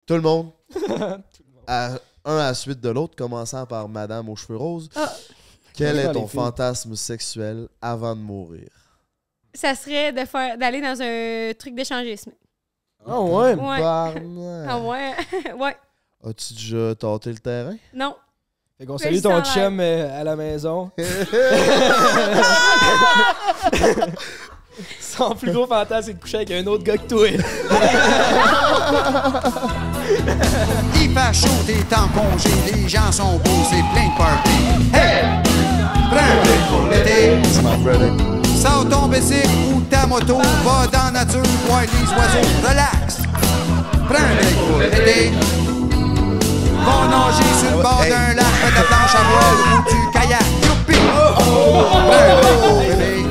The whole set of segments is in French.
Tout le monde. Un à la suite de l'autre, commençant par Madame aux cheveux roses. Ah. Quel est ton fantasme sexuel avant de mourir? Ça serait d'aller dans un truc d'échangisme. Ah ouais? Ah ouais? Ouais. As-tu déjà tâté le terrain? Non. Fait qu'on salue ton chum à la maison. Son plus gros fantasme, c'est de coucher avec un autre gars que toi. Il fait chaud, t'es en congé, les gens sont beaux, c'est plein de party. Hey! Prends un break pour l'été. Sors ton bicycle ou ta moto, va dans la nature, voir les oiseaux, relax. Prends un break pour l'été. Va nager sur le bord d'un lac, fais ta planche à voile ou du kayak. Youpi! Prends un break pour l'été.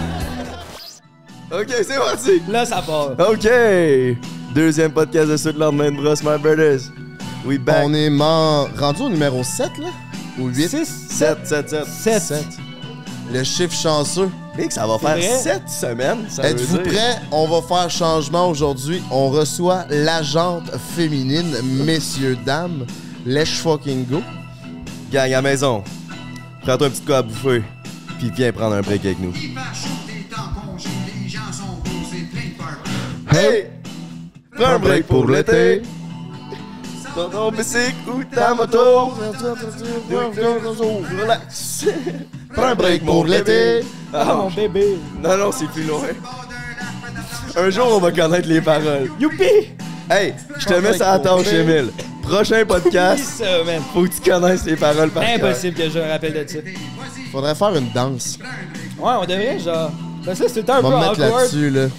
OK, c'est parti! Là, ça part. OK! Deuxième podcast de Sud Lendemain de Brosse, my brothers. We back. On est rendu au numéro 7, là? Ou 8? 7. Le chiffre chanceux. Mec, ça va faire 7 semaines. Êtes-vous prêts? On va faire changement aujourd'hui. On reçoit l'agente féminine, messieurs, dames. Let's fucking go. Gang à la maison, prends-toi un petit coup à bouffer, puis viens prendre un break avec nous. Hey! Prends un break pour l'été. Ton bicycle ou ta moto. Relax. Prends un break pour l'été. Ah, mon bébé. Non, c'est plus loin. Un jour, on va connaître les paroles. Youpi! Hey, je te mets ça à la tâche, Émile. Prochain podcast, faut que tu connaisses les paroles par cœur. Impossible que je me rappelle de ça. Faudrait faire une danse. Ouais, on devrait, genre... Ben ça, c'est un peu On va me mettre awkward. là-dessus, là.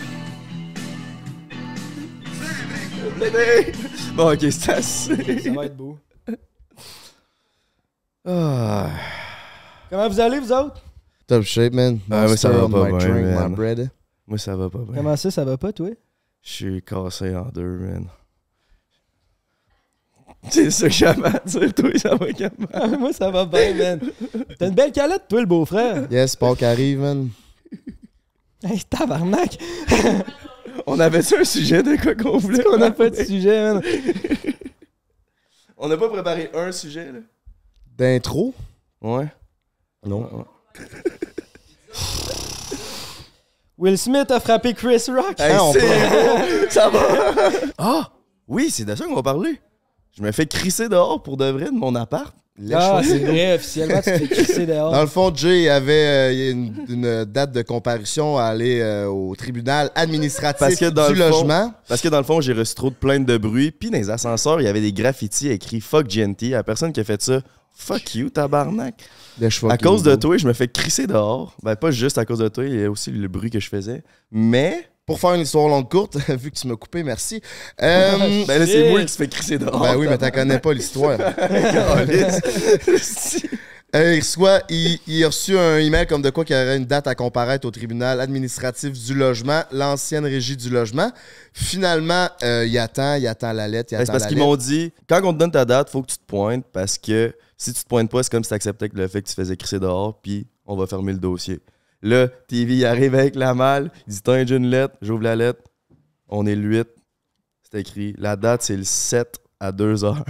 Bon, OK, c'est assez. Ça va être beau. Ah. Comment vous allez, vous autres? Top shape, man. Ah, moi, ça va pas bien, drink, man. my bread. Moi, ça va pas bien. Comment ça va pas, toi? Je suis cassé en deux, man. C'est ça que j'avais à dire, toi, ça va comment? Moi, ça va bien, man. T'as une belle calette, toi, le beau-frère. Yes, Pâques arrive, man. Hey, tabarnak! On avait-tu un sujet de quoi qu'on voulait? On n'a pas de sujet, man. On n'a pas préparé un sujet, là? D'intro? Ouais. Non. Ouais. Will Smith a frappé Chris Rock. Hey, on c'est peut- beau, ça va! Ah! Oui, c'est de ça qu'on va parler. Je me fais crisser dehors pour de vrai de mon appart. Ah, c'est vrai, officiellement, tu te fais crisser dehors. Dans le fond, Jay avait une date de comparution à aller au tribunal administratif du logement. Parce que dans le fond, j'ai reçu trop de plaintes de bruit. Puis dans les ascenseurs, il y avait des graffitis écrits « Fuck GNT ». La personne qui a fait ça, « Fuck you, tabarnak ». À cause de toi, je me fais crisser dehors. Ben, pas juste à cause de toi, il y a aussi le bruit que je faisais. Mais... Pour faire une histoire longue courte, vu que tu m'as coupé, merci. Ben là, c'est moi qui se fait crisser dehors. Ben oui, mais t'en connais pas l'histoire. Il a reçu un email comme de quoi qu'il y aurait une date à comparaître au tribunal administratif du logement, l'ancienne régie du logement. Finalement, il attend la lettre, C'est parce qu'ils m'ont dit, quand on te donne ta date, faut que tu te pointes, parce que si tu te pointes pas, c'est comme si tu acceptais le fait que tu faisais crisser dehors, puis on va fermer le dossier. Là, TV il arrive avec la malle, il dit « T'as une lettre », j'ouvre la lettre, on est le 8, c'est écrit, la date c'est le 7 à 2 heures.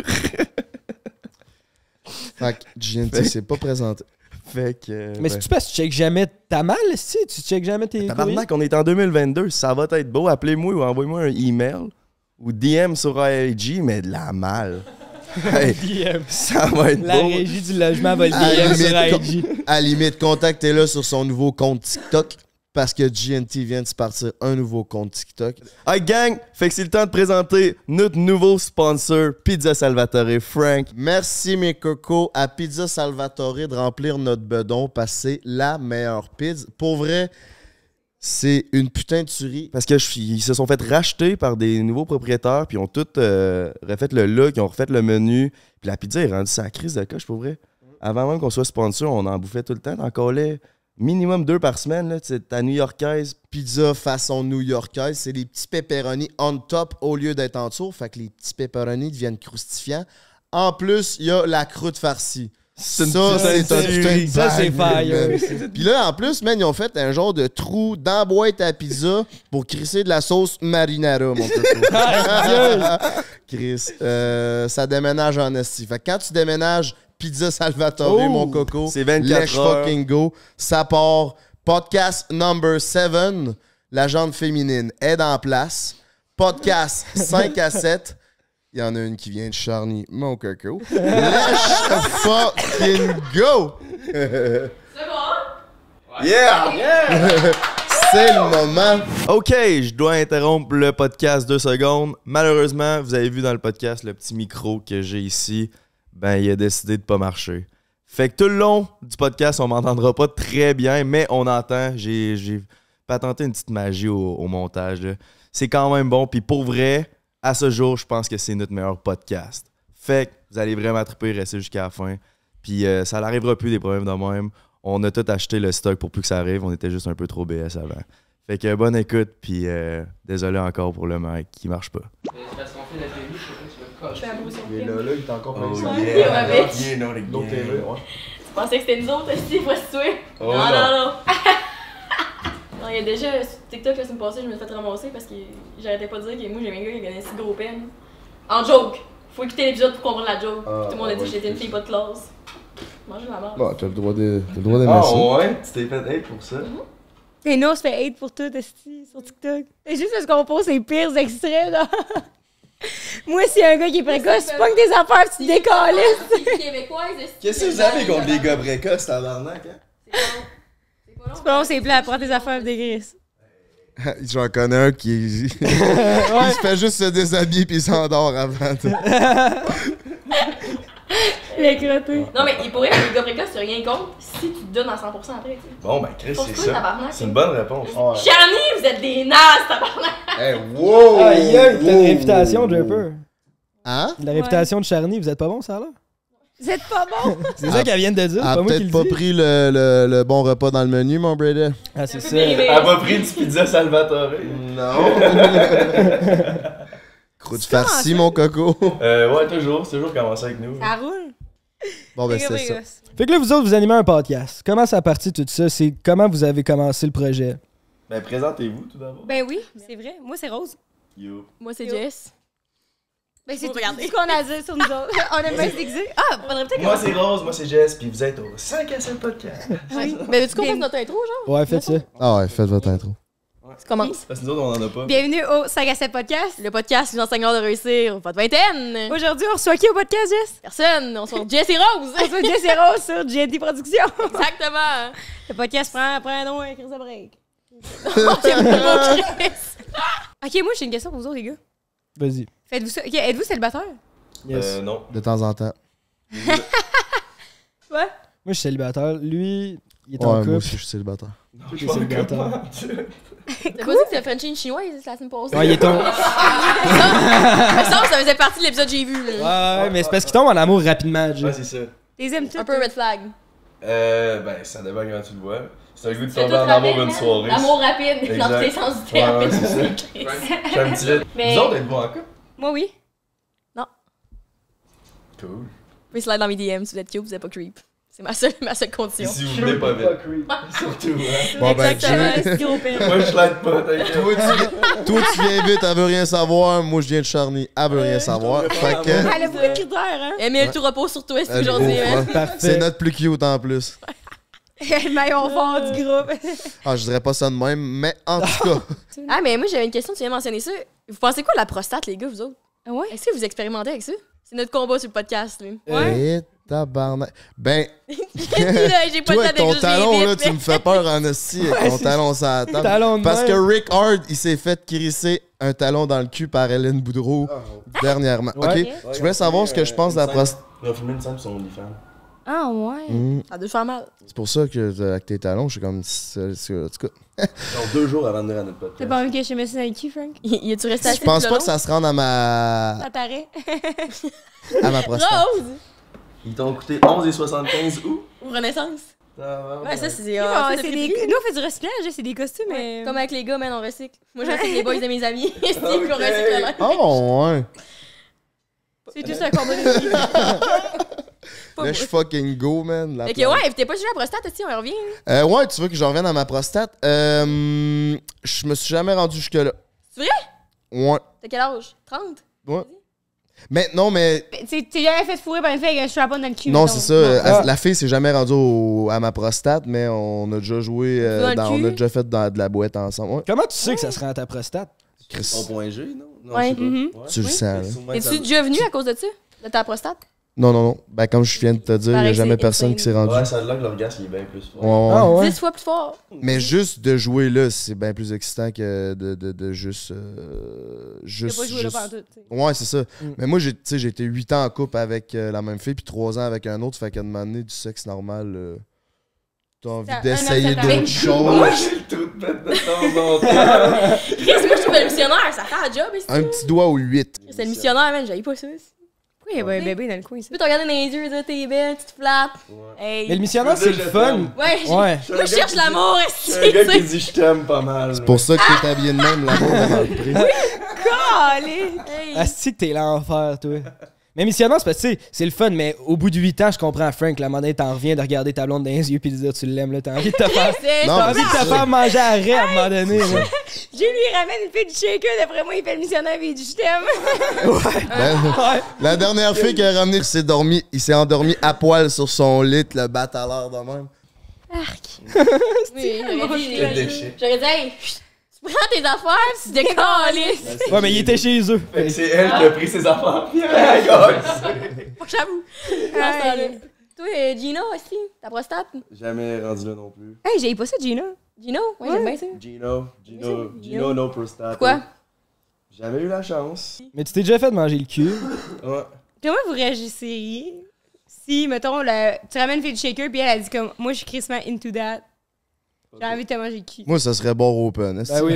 Fait que GNT s'est pas présenté. Fait que... Mais c'est-tu parce que tu checkes jamais ta malle, si? Tu checkes jamais tes Tabarnak, on est en 2022, ça va être beau, appelez-moi ou envoyez-moi un email ou DM sur IG, mais de la malle. Hey, ça va être La beau. régie du logement va le DM sur IG. À la limite, contactez-le sur son nouveau compte TikTok parce que GNT vient de se partir un nouveau compte TikTok. Hey gang, fait que c'est le temps de présenter notre nouveau sponsor, Pizza Salvatore, Frank. Merci mes cocos à Pizza Salvatore de remplir notre bedon parce que c'est la meilleure pizza. Pour vrai, c'est une putain de tuerie. Parce que ils se sont fait racheter par des nouveaux propriétaires, puis ils ont tout refait le look, ils ont refait le menu. Puis la pizza est rendue sa crise de coche, pour vrai. Avant même qu'on soit sponsor, on en bouffait tout le temps. T'en collais minimum 2 par semaine. Là, ta new-yorkaise. Pizza façon new-yorkaise, c'est des petits pepperoni on top au lieu d'être en dessous. Fait que les petits pepperoni deviennent croustifants. En plus, il y a la croûte farcie. C'est Ça, c'est un putain de Ça, c'est bague, fire. man. Puis là, en plus, man, ils ont fait un genre de trou dans la boîte à pizza pour crisser de la sauce marinara, mon coco. Chris, ça déménage en esti. Fait que quand tu déménages Pizza Salvatore, Oh, mon coco, c'est 24 let's heures. fucking go. Ça part. Podcast number 7, la jante féminine est en place. Podcast 5 à 7. Il y en a une qui vient de Charny, mon coco. Let's fucking go! Yeah! C'est le moment. OK, je dois interrompre le podcast 2 secondes. Malheureusement, vous avez vu dans le podcast le petit micro que j'ai ici. Ben, il a décidé de pas marcher. Fait que tout le long du podcast, on m'entendra pas très bien, mais on entend. J'ai patenté une petite magie au montage, là. C'est quand même bon. Puis pour vrai, à ce jour, je pense que c'est notre meilleur podcast. Fait que vous allez vraiment triper, rester jusqu'à la fin. Puis ça n'arrivera plus des problèmes de même. On a tout acheté le stock pour plus que ça arrive. On était juste un peu trop BS avant. Fait que bonne écoute, puis désolé encore pour le mic qui marche pas. Parce qu'on fait la télé, je sais pas si tu vas Je fais un beau Il surprise. est là, il est encore pas ici. yeah. L'autre TV, ouais. Tu pensais que c'était nous autres, est-ce que prostituées? Oh, non, non. non, non. Non, il y a déjà sur TikTok la semaine passée, je me suis fait ramasser parce que j'arrêtais pas de dire que moi j'aimais un gars qui avait un si gros pen. En joke! Faut écouter l'épisode pour comprendre la joke. Tout le monde a dit que j'étais une fille pas de classe. Mangez la merde. Bon, t'as le droit d'aimer ça. ouais? Tu t'es fait hate pour ça? Et nous, on se fait hate pour tout, esti, sur TikTok. C'est juste parce qu'on pose les pires extraits, là. Moi, s'il y a un gars qui est précoce, c'est pas que des affaires, tu te décalisses. C'est québécoise, est-ce Qu'est-ce que vous avez contre les gars précoces, tabarnak, hein? C'est pas long. C'est pas bon, c'est plat, prends tes affaires, des grises. J'en connais un qui il se fait juste se déshabiller puis il s'endort avant. Les crottés. Non, mais il pourrait que les gars précoces, tu rien contre si tu te donnes à 100% après, tu sais. Bon, ben, Chris, Pour c'est toi, ça. tabarnak. C'est une bonne réponse. Charny, vous êtes des nazes, tabarnak! Hey, wow! Aïe, aïe, t'as une réputation, Draper. Hein? La réputation de Charny, vous êtes pas bon, ça, là? Vous êtes pas bon. C'est ça qu'elle vient de dire, Elle c'est a pas moi qui peut-être le pas dis. pris le bon repas dans le menu, mon Brady. Ah, c'est ça. Mais- Elle m'a pris du pizza Salvatore. Non. Croûte farcie, mon coco. Ouais, toujours. C'est toujours commencé avec nous. Ça roule. Bon, ben, Les gars c'est ça. précoces. Fait que là, vous autres, vous animez un podcast. Comment ça a parti tout ça? C'est comment vous avez commencé le projet? Ben, présentez-vous tout d'abord. Ben oui, c'est vrai. Moi, c'est Rose. Yo. Moi, c'est Yo. Jess. Ben, c'est Faut tout regarder. ce qu'on a dit sur nous autres. On aime bien se déguiser. Ah, faudrait peut-être Moi, c'est Rose, moi, c'est Jess, puis vous êtes au 5 à 7 podcast. Oui. Mais veux-tu qu'on Bien- fasse notre intro, genre? Ouais, faites ça. Ah ouais, faites votre intro. Tu commences. Parce que nous autres, on en a pas. Bienvenue au 5 à 7 podcast. Le podcast qui nous enseignera de réussir votre vingtaine. Aujourd'hui, on reçoit qui au podcast, Jess? Personne, on se voit Jess et Rose. On reçoit Jess et Rose sur GNT Productions. Exactement. Le podcast prend un nom, un crise de break. J'aime pas Chris. Ok, moi, j'ai une question pour vous autres, les gars. Vas-y. Faites-vous ça? Ok, êtes-vous célibataire? Yes. Non. De temps en temps. Ouais. Moi, je suis célibataire. Lui, il est Ouais, en moi couple. aussi, je suis célibataire. Toi, t'es célibataire. T'as pas dit que c'était Frenchie une chinoise la semaine passée? Ouais, il est tombé. Ça faisait partie de l'épisode que j'ai vu. là. Ouais, mais c'est parce qu'il tombe en amour rapidement, Jay. Ouais, c'est ça. Les aimes toutes? Un peu red flag. Ben, ça dépend quand tu le vois. C'est un goût de C'est tomber tout en amour rapide, une man. soirée. Amour rapide, Exact. dans tous les sens du Ouais, terme. ouais, c'est ça. J'ai un petit vite. Mais- Vous autres, êtes-vous en couple? Moi, oui. Cool. Vous pouvez slide dans mes DM si vous êtes cute, vous êtes pas creep. C'est ma seule Et condition. si vous venez pas vite. Surtout, hein. Bon, ben, Exactement, Jay, c'est gros père. Moi, je l'aide pas, t'inquiète. toi, tu viens vite, elle veut rien savoir. Moi, je viens de Charny, elle veut rien savoir. Fait que, Elle a beaucoup de critères, hein? Emile, tout repose sur toi, c'est elle aujourd'hui. ouvre, hein. hein. Parfait. C'est notre plus cute en plus. Le maillon fort du groupe. Ah, je dirais pas ça de même, mais en tout cas. Ah, mais moi, j'avais une question, tu viens de mentionner ça. Vous pensez quoi de la prostate, les gars, vous autres? Ouais. Est-ce que vous expérimentez avec ça? C'est notre combat sur le podcast, lui. Eh, tabarnak. Ben, J'ai pas toi, le avec temps ton de talon, juger là, vite, tu me fais peur en esti avec ton talon sur la table. Talon de Parce même. que Rick Hard, il s'est fait crisser un talon dans le cul par Hélène Boudreau dernièrement. Ouais. Ok, je voulais savoir ce que je pense de la prostate. On va filmer une scène sur son OnlyFans. Ah, ouais. Ça doit faire mal. C'est pour ça que avec tes talons, je suis comme. En tout cas, Donc, 2 jours avant de venir à notre T'as podcast. pas envie que je me mette dans le cul, Frank? Y a-tu resté assez je pense tout pas le que ça se rende à ma prostate. Rose! Ils t'ont coûté 11,75 où? Ou Renaissance? Ouais, ça, c'est Bon, ça, c'est c'est des... prix. Nous, on fait du recyclage, c'est des costumes, mais... Comme avec les gars, man, on recycle. Moi, je recycle les boys de mes amis. Puis on recycle là. Oh, ouais. C'est juste un combat de vie. Pas Là, je fucking go, man. La Ok, plante. ouais, t'es pas jugé la prostate, aussi, on revient. Ouais, tu veux que j'en revienne à ma prostate? Je me suis jamais rendu jusque-là. C'est vrai? Ouais. T'as quel âge? 30? Ouais. Mais non, mais. T'es jamais fait fourrer par une fille avec un strap-on dans le cul. Non, mettons. c'est ça. La fille s'est jamais rendue à ma prostate, mais on a déjà joué. Dans le On a cul? déjà fait de la boîte ensemble. Ouais. Comment tu sais que ça se rend à ta prostate? Chris, Ton point G, non? Non, Ouais. je sais pas. Mhm. Ouais. tu le sens, là. Sûrement Es-tu ça- déjà venu à cause de ça? De ta prostate? Non. Ben, comme je viens de te dire, il n'y a Pareil, jamais c'est personne insane. qui s'est rendu. Ouais, ça a l'air que l'orgasme il est bien plus fort. Ouais. Ah ouais? 10 fois plus fort. Mais juste de jouer là, c'est bien plus excitant que de juste. J'ai pas joué là pendant tout. tu sais. Ouais, c'est ça. Mm. Mais moi, j'ai été 8 ans en couple avec la même fille, puis 3 ans avec un autre. Fait qu'à un moment donné, du sexe normal, t'as envie Ça- d'essayer un an, d'autres ça Moi, choses. j'ai le trou de bête de temps en temps. Chris, moi, je trouve le missionnaire, ça fait un job ici. Un petit doigt ou 8. C'est le missionnaire, man, j'aille pas ça. Pourquoi il y avait un bébé dans le coin ici? Tu peux te regarder dans les yeux, dire t'es belle, tu te flattes. Hey. Mais le missionnaire, c'est le fun. Ouais, Ouais. moi, je cherche l'amour, Je suis un gars qui est-ce dit je t'aime pas mal. C'est pour ça que t'es habillé de même, l'amour dans le prix. Allez! Asti que t'es l'enfer, toi. Mais missionnaire, c'est parce que tu sais, c'est le fun, mais au bout de 8 ans, je comprends Frank, la monnaie, t'en reviens de regarder ta blonde dans les yeux puis de dire tu l'aimes, là, t'as envie de te faire. Non, T'as mais envie de c'est te ça. faire manger à rêve à un moment donné, là. J'ai lui ramène une fille du shaker, d'après moi, il fait le missionnaire et il dit je t'aime. Ben, Ouais. la dernière fille qui a ramené, il s'est endormi à poil sur son lit, le bat à l'air de même. Oui, Quel déchet. j'aurais dit, hey, tu prends tes affaires, tu te décales. Ouais, mais il était chez eux. Fait que c'est elle qui a pris ses affaires. Puis elle a J'avoue. Toi, Gino aussi, ta prostate. Jamais rendu là non plus. Hey, j'ai pas ça, Gina. Gino? Ouais, j'aime bien ça. Gino, no prostate. Pourquoi? Jamais eu la chance. Mais tu t'es déjà fait manger le cul. Ouais. Comment vous réagisseriez si, mettons, tu ramènes une fille du shaker puis elle a dit comme moi je suis crissement into that. J'ai envie de te manger le cul. Moi, ça serait bar open. Est-ce Ben que- oui.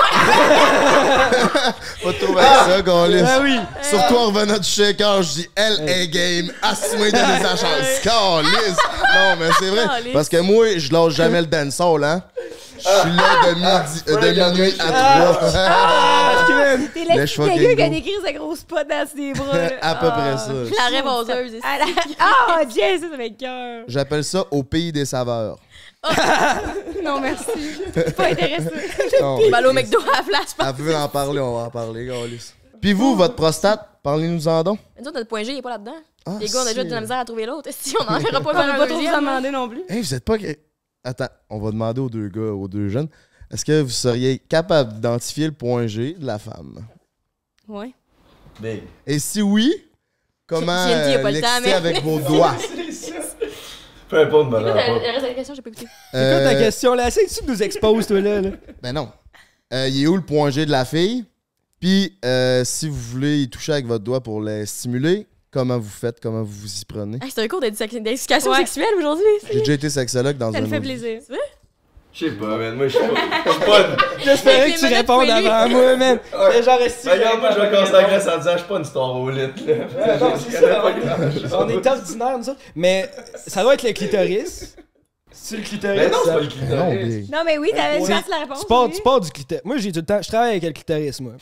Pas de trouver avec ça, Gaulis. Ben oui. Surtout en revenant du shaker, je dis elle est game. Assume donner sa chance. Calice. Non, mais c'est vrai. Calice. Parce que moi, je lâche jamais le dancehall, hein. Je suis là de minuit à 3. T'es Là, le je petit fucking gars qui a go. décrit sa grosse pote dans ses bras. là. À peu près ça. La rêveuse. Ah, Jess, ça fait cœur. J'appelle ça au pays des saveurs. Non, merci. Je suis pas intéressée. Non, Mal au McDo à la place. elle veut en parler, on va en parler, Gaulis. Puis vous, votre prostate, parlez-nous-en donc. Mais nous autres, notre point G, il est pas là-dedans. Ah, Les gars, on a déjà de la misère à trouver l'autre. Si on n'en verra pas On va faire un pas trop vous en deuxième. demander non plus. Hey, vous êtes pas. Attends, on va demander aux deux gars, aux deux jeunes. Est-ce que vous seriez capable d'identifier le point G de la femme? Ouais. Big. Et si oui, comment TNT a pas le temps, l'exciter mais- avec vos doigts? Peu importe, me Le rend pas. reste de la question, j'ai pas écouté. C'est quoi ta question là? Essaye-tu de nous exposes, toi, là? Ben non. Il est où le point G de la fille? Puis, si vous voulez y toucher avec votre doigt pour les stimuler, comment vous faites? Comment vous vous y prenez? Hey, c'est un cours d'éducation Ouais. sexuelle aujourd'hui. J'ai déjà été sexologue dans Ça un nous fait autre- plaisir. Je sais pas, man. Moi, je suis pas. J'espérais Avec que tu les répondes minutes poilues. avant moi, man. Ouais. Genre, esti, Regarde, moi, je vais commencer la graisse en disant je suis pas une star au lit, là. Non, c'est ça. On est ordinaires, nous autres. Mais ça doit être le clitoris. C'est le clitoris. Mais non, c'est ça. pas le Non, clitoris. Big. Non, mais oui, t'avais une C'est- partie de la réponse. Tu pars du clitoris. Moi, j'ai tout le temps. Je travaille avec le clitoris, moi.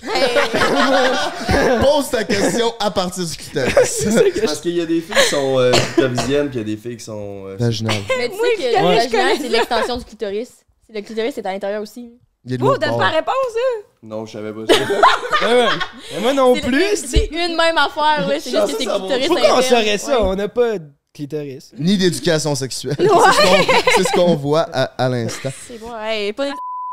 Pose ta question à partir du clitoris. Parce qu'il y a des filles qui sont clitorisiennes, puis il y a des filles qui sont. Vaginal. Mais tu Moi, sais que je le connais vaginal, ça. c'est l'extension du clitoris. Le clitoris, c'est à l'intérieur aussi. Il y a de Oh, l'autre donne bord. pas la réponse, hein? Non, je savais pas ça. Ouais. Mais moi non C'est plus. C'est une même affaire, là. C'est juste que c'est clitoris Pourquoi on interne. saurait ça? Ouais. On n'a pas de clitoris. Ni d'éducation sexuelle. C'est ce qu'on voit à l'instant. C'est bon, hey, pas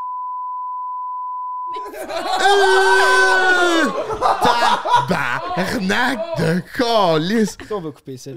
Tabarnak de calice! Pourquoi on va couper ça?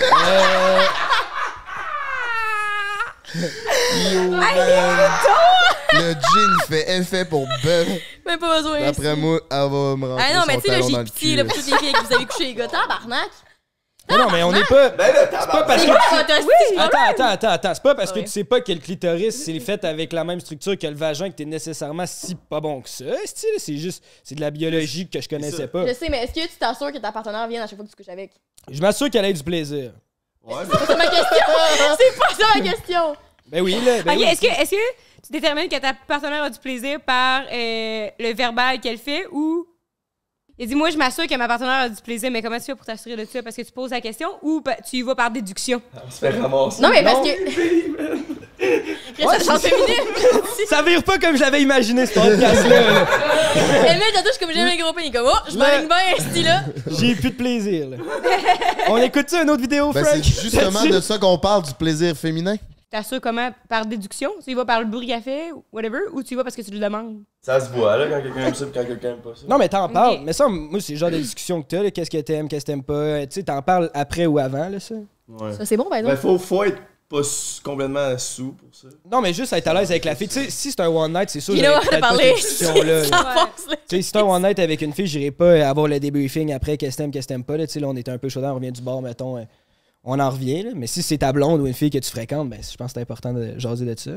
Yo, man. Le gin fait effet pour bœuf. même pas besoin. D'après moi, elle va me rentrer Ah non, mais son tu sais, là, talon dans j'ai le pitié, cul. là, pour toutes les filles que vous avez couché les gars. Tabarnak! Mais non, mais on n'est pas. Ben là, C'est pas parce que. Attends. C'est pas parce que Ouais. tu sais pas que le clitoris, c'est fait avec la même structure que le vagin que t'es nécessairement si pas bon que ça. C'est juste. C'est de la biologie que je connaissais pas. Je sais, mais est-ce que tu t'assures que ta partenaire vienne à chaque fois que tu couches avec? Je m'assure qu'elle ait du plaisir. Ouais, mais C'est ma question! C'est pas ça ma question! Ben oui, là. Ben Ok, oui. est-ce que tu détermines que ta partenaire a du plaisir par le verbal qu'elle fait ou Il a dit, moi, je m'assure que ma partenaire a du plaisir, mais comment tu fais pour t'assurer de ça? Parce que tu poses la question ou tu y vas par déduction? On se fait ramasser. Non, mais parce que. Ouais, Ça chante féminine. Ça vire pas comme je l'avais imaginé, ce podcast-là. Elle met je suis comme j'aime les gros pays. Comme, oh, je m'aligne bien, un style là. J'ai plus de plaisir, là. On écoute-tu une autre vidéo, Ben, Frank? c'est justement de ça qu'on parle, du plaisir féminin. T'assures comment? Par déduction? Tu y vas par le bruit café, whatever, ou tu y vas parce que tu le demandes? Ça se voit, là, quand quelqu'un aime ça et quand quelqu'un aime pas ça. Non, mais t'en parles. Ok. Mais ça, moi, c'est le genre de discussion que t'as, là. Qu'est-ce que t'aimes, qu'est-ce que t'aimes pas. Tu sais, t'en parles après ou avant, là, ça. Ouais. Ça, c'est bon, par Ben, exemple. faut être pas complètement sous pour ça. Non, mais juste être à l'aise avec la fille. Tu sais, si c'est un one night, c'est sûr, Il j'aurais a peut-être pas parlé. cette discussion-là. Ça là. passe, là. Tu sais, si c'est un one night avec une fille, j'irai pas avoir le débriefing après, qu'est-ce que t'aimes pas, là. Tu sais, là, on était un peu chaud, on revient du bar, mettons. On en revient, là. Mais si c'est ta blonde ou une fille que tu fréquentes, ben, je pense que c'est important de jaser de ça.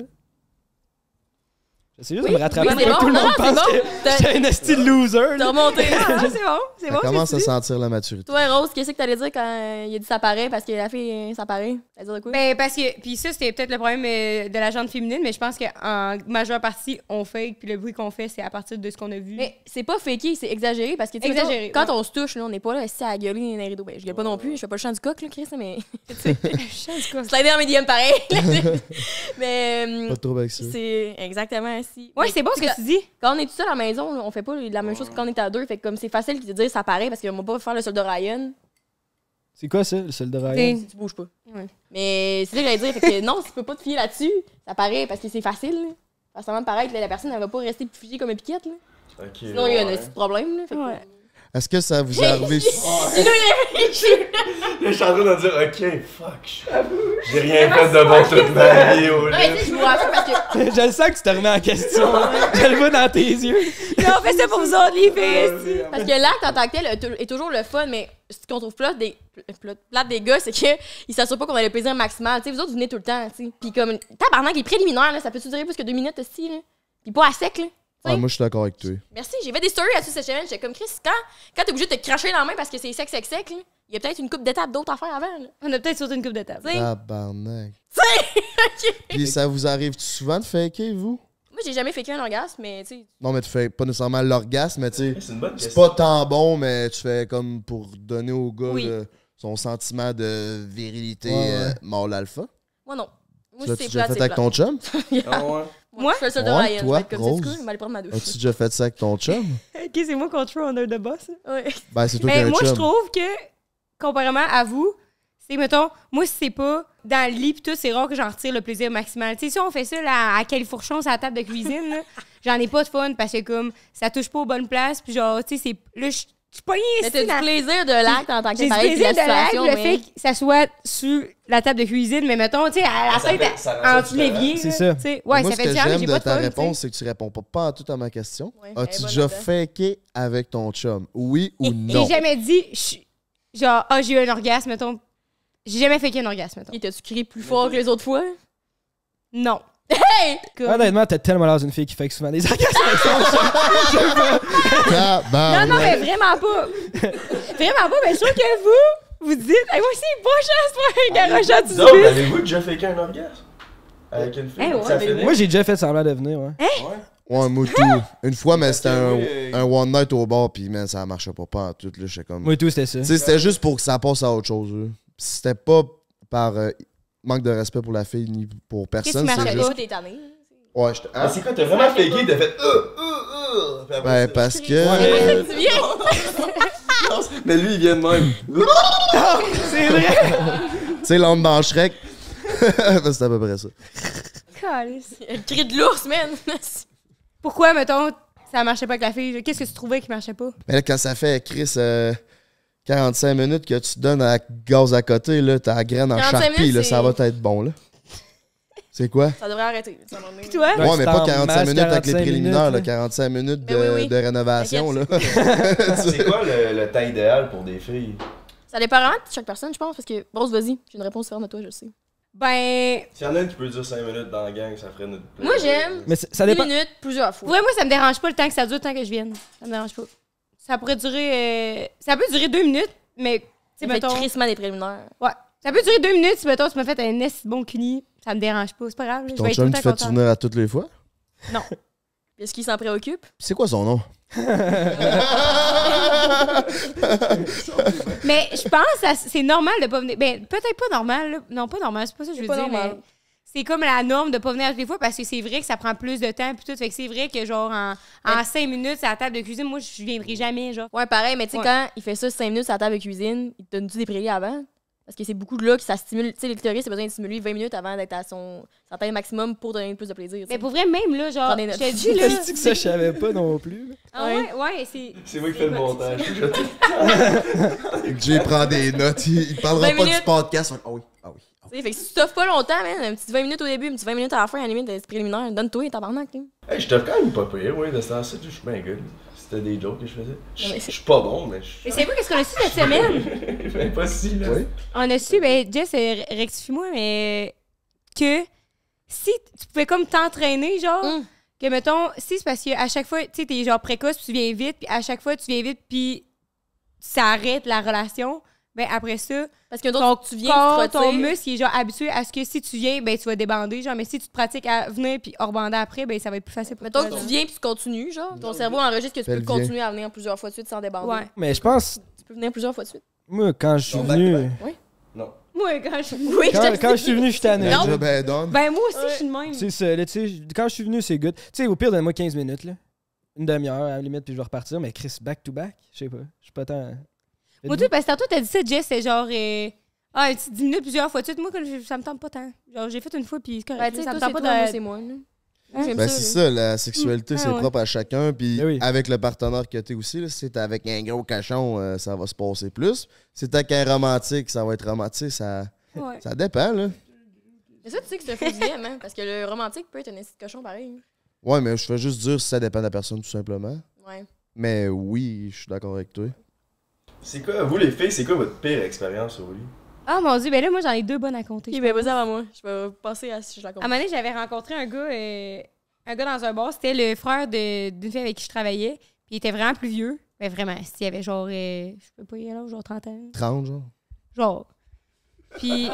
J'essaie juste de me rattraper oui, pour c'est que bon. tout le monde Non, c'est pense bon. que j'étais un esti de loser. T'as là. remonté. Ah, c'est bon, c'est Ça bon. commence c'est à dit. sentir la maturité. Toi, Rose, qu'est-ce que t'allais dire quand il a dit ça paraît parce que la fille, ça paraît? Ça veut dire de quoi? Ben, parce que, puis ça, c'était peut-être le problème de la gente féminine, mais je pense qu'en majeure partie, on fake, puis le bruit qu'on fait, c'est à partir de ce qu'on a vu. Mais c'est pas faké, c'est exagéré parce que tu sais, Exagéré, mettons, quand ouais. on se touche, là, on n'est pas là assis à gueuler dans les rideaux. Ben, je gueule pas non plus, je fais pas le chant du coq, là, Chris, mais. Slider en médium pareil. Mais. Pas de trouble avec ça. C'est exactement ainsi. Ouais, Mais c'est bon ce que tu dis. Quand on est tout seul à la maison, là, on fait pas la même chose que quand on est à deux. Fait que comme c'est facile de dire ça paraît parce qu'on va pas faire le soldat Ryan C'est quoi ça, le soldat Ryan? C'est- si tu bouges pas. Ouais. Mais c'est ça que j'allais dire. Fait que non, tu peux pas te fier là-dessus. Ça paraît parce que c'est facile. Là. Parce que ça va paraître, là, la personne elle va pas rester figée comme une piquette. Là. Ok. Sinon, il y a un petit problème. Là, fait que- Ouais. Est-ce que ça vous est arrivé? Sinon, il Je suis en train de dire, ok, fuck, j'ai rien fait de bon toute ma vie au Non, mais tu sais, je vous rassure parce que. Je le sens que tu te remets en question. Je le vois dans tes yeux. Non, on fait ça pour vous autres, les filles. Parce que l'acte en tant que tel est toujours le fun, mais ce qu'on trouve plate des gars, c'est qu'ils s'assurent pas qu'on a le plaisir maximal. Tu sais, vous autres, vous venez tout le temps, tu sais. Puis comme, tabarnak, les préliminaires, là, ça peut-tu durer plus que 2 minutes aussi, là? Puis pas à sec, là. Ouais, moi, je suis d'accord avec toi. Merci, j'ai fait des stories là-dessus cette semaine. J'étais comme, Chris, quand t'es obligé de te cracher dans la main parce que c'est sec, il y a peut-être une coupe d'étapes d'autres à faire avant, là. On a peut-être sauté une coupe de table. Tu sais, Tabarnak. ok. Puis ça vous arrive souvent de faker, vous? Moi, j'ai jamais fait un orgasme, mais tu sais. Non, mais tu fais pas nécessairement l'orgasme, mais tu sais, C'est une bonne c'est question. pas tant bon, mais tu fais comme pour donner au gars Oui. son sentiment de virilité Ouais, ouais. mâle alpha. Moi, non. Moi, Tu c'est l'as-tu déjà plate, fait avec ton chum? Ah ouais. Moi, je fais ça de Ouais, Ryan. toi, Je vais être comme, Rose. c'est cool, je vais aller prendre ma douche. As-tu déjà fait ça avec ton chum? Ok, c'est moi control under the boss. Ouais. Ben, c'est toi qui Mais as un moi, je chum. trouve que, comparément à vous, c'est, mettons, moi, si c'est pas dans le lit pis tout, c'est rare que j'en retire le plaisir maximal. Tu sais, si on fait ça là, à califourchon sur la table de cuisine, là, j'en ai pas de fun parce que, comme, ça touche pas aux bonnes places, puis genre, tu sais, c'est. Là, je suis pognée Mais ici. t'as du dans- plaisir de l'acte en tant que J'ai du pareil, puis de plaisir la de l'acte, situation, le mais... fait que ça soit sur la table de cuisine, mais mettons, tu sais, à la Ça tête, fait- ça rend ça entre l'évier. C'est là, ça. tu sais. Ouais, Moi, ça ce fait que différent, mais j'aime j'ai de pas de ta fun. tu sais. réponse, c'est que tu réponds pas à tout à ma question. Ouais, As-tu elle est déjà bonne là-dedans. faké avec ton chum? Oui ou non? J'ai jamais dit, genre, ah, j'ai eu un orgasme, mettons. J'ai jamais fait qu'un orgasme, mettons. Et t'as-tu crié plus fort que les autres fois? Non. Hey! Comme- Honnêtement, t'as tellement l'air d'une fille qui fait souvent des orgasmes avec son chum. Tabarnak. Non, non, mais vraiment pas. Vraiment pas, mais je suis sûre que vous dites, hey, moi aussi, pas chance pour un garochant du Donc, bus. avez-vous déjà fait un orgasme? Avec une fille? Eh ouais, Ça mais fait Moi, j'ai déjà fait semblant de venir, ouais. Ouais, moi tout. Une fois, mais c'était oui, un one night au bar, puis man, ça marchait pas en tout. Là, j'étais comme. Moi et tout, c'était ça. Tu sais, c'était juste pour que ça passe à autre chose. Là. Puis c'était pas par manque de respect pour la fille ni pour personne. Qu'est-ce qui C'est marchait juste. pas? T'es tanné. Ouais, j'étais. Ah, c'est quoi, t'as vraiment faké? T'as fait Puis après Ben, ça- parce que. Ouais, Tu viens? Mais lui, il vient de même. C'est vrai! Tu sais, l'homme dans Shrek. C'était à peu près ça. Calice. Le cri de l'ours, man! Pourquoi, mettons, ça marchait pas avec la fille? Qu'est-ce que tu trouvais qui marchait pas? Mais là, quand ça fait, Chris, 45 minutes que tu te donnes à gaz à côté, là, ta graine en 45 charpie, minutes, là, c'est- ça va être bon, là. C'est quoi? Ça devrait arrêter. Ça va m'emmener. Puis toi? Ouais, Ouais, mais c'est pas en 45 masse, minutes avec les 45 préliminaires, là, minutes, 45 minutes de, Ben oui. de rénovation, là. C'est quoi le temps idéal pour des filles? Ça dépend vraiment de chaque personne, je pense, parce que, Rose, vas-y, j'ai une réponse différente de toi, je le sais. Ben, S'il y en a une qui peut dire 5 minutes dans la gang, ça ferait notre plaisir. Moi, j'aime Mais ça 10 dépend. minutes, plusieurs fois. ouais, moi, ça me dérange pas le temps que ça dure, tant que je vienne. Ça me dérange pas. Ça pourrait durer. Ça peut durer 2 minutes, mais, tu sais, Ça fait mettons. crissement des préliminaires. Ouais. Ça peut durer 2 minutes si, mettons, tu m'as fait un esti bon cuni. Ça me dérange pas. C'est pas grave. là. Je Ton vais être tout chum le te temps fait-tu contente. venir à toutes les fois? Non. Est-ce qu'il s'en préoccupe? C'est quoi son nom? Mais je pense que c'est normal de pas venir. Ben, peut-être pas normal. Là. Non, pas normal. C'est pas ça que je veux pas dire. normal. Mais c'est comme la norme de pas venir à toutes les fois parce que c'est vrai que ça prend plus de temps. Puis tout. Fait que c'est vrai que, genre, en 5 minutes à la table de cuisine, moi, je viendrai jamais, genre. Ouais, pareil, mais tu sais, quand il fait ça 5 minutes à la table de cuisine, il te donne-tu des prélis avant? Parce que c'est beaucoup de là que ça stimule. Tu sais, le clitoris, c'est besoin de stimuler 20 minutes avant d'être à sa taille maximum pour donner plus de plaisir. Mais pour vrai, même là, genre, Prends des je notes. te dis, là. Je dis que ça, je savais pas non plus. Ah ouais, c'est. C'est moi qui fais le montage. Jay prend des notes. Il parlera 20 pas du minutes. podcast. Ah oui. Tu sais, fait que si tu t'offres pas longtemps, man, un petit 20 minutes au début, un petit 20 minutes à la fin, à la limite, c'est préliminaire. Donne-toi, tabarnak, tu sais. Hey, je t'offre quand même pas pire, ouais, de ce temps-ci, je suis bien good. C'était des jokes que je faisais. mais Je suis pas bon, mais je Mais c'est quoi qu'est-ce qu'on a su cette semaine? ben pas si, là. Oui. On a su, ben, Jess, rectifie-moi, mais que si tu pouvais comme t'entraîner, genre, que mettons, si c'est parce qu'à chaque fois, tu sais, t'es genre précoce, puis tu viens vite, puis à chaque fois, tu viens vite, puis ça arrête la relation, ben après ça, Parce que ton d'autres, tu viens, corps, tu te ton retires. muscle, il est genre habitué à ce que si tu viens, ben tu vas débander, genre, mais si tu te pratiques à venir puis rebander après, ben ça va être plus facile pour Mettons toi. que tu genre. viens puis tu continues, genre. Ton cerveau enregistre que tu peux Elle vient. continuer à venir plusieurs fois de suite sans débander. Ouais. Mais je pense, Tu peux venir plusieurs fois de suite. moi, quand je suis Non, venu. Non. Moi, quand je... Oui, Quand je suis venu, je suis tanné. Non. Déjà ben done. Ben moi aussi, je suis de même. C'est ça, là, tu sais, quand je suis venu, c'est good. Tu sais, au pire, donne-moi 15 minutes, là. Une demi-heure, à la limite, puis je vais repartir. Mais Chris, back-to-back, je sais pas. Je suis pas tant. Moi, tout, parce que tantôt, t'as dit ça, Jess, c'est genre. Un petit 10 minutes plusieurs fois de suite. Moi, ça me tente pas tant. Genre, j'ai fait une fois, puis c'est correct. Ouais, tu sais, ça me toi, tente c'est pas toi, moi, de. c'est moi. là. Hein? J'aime Ben ça, c'est là. ça, la sexualité, c'est ouais. propre à chacun. Puis Ben oui. avec le partenaire que t'es aussi, là, si t'es avec un gros cochon, ça va se passer plus. Si t'es avec un romantique, ça va être romantique. Ça Ouais. dépend, là. Mais ça, tu sais que c'est un faux dilemme, hein? Parce que le romantique peut être un esti de cochon pareil. Ouais, mais je fais juste dire si ça dépend de la personne, tout simplement. Ouais. Mais oui, je suis d'accord avec toi. C'est quoi, vous les filles, c'est quoi votre pire expérience au lit? Ah mon Dieu, ben là, moi, j'en ai 2 bonnes à compter. Ok, ben vas-y avant moi. Je vais passer à si je la À un compte. moment donné, j'avais rencontré un gars dans un bar. C'était le frère d'une fille avec qui je travaillais. Puis il était vraiment plus vieux. Mais vraiment, il avait genre, je sais pas, il genre 30 ans. 30, genre. Genre. Puis.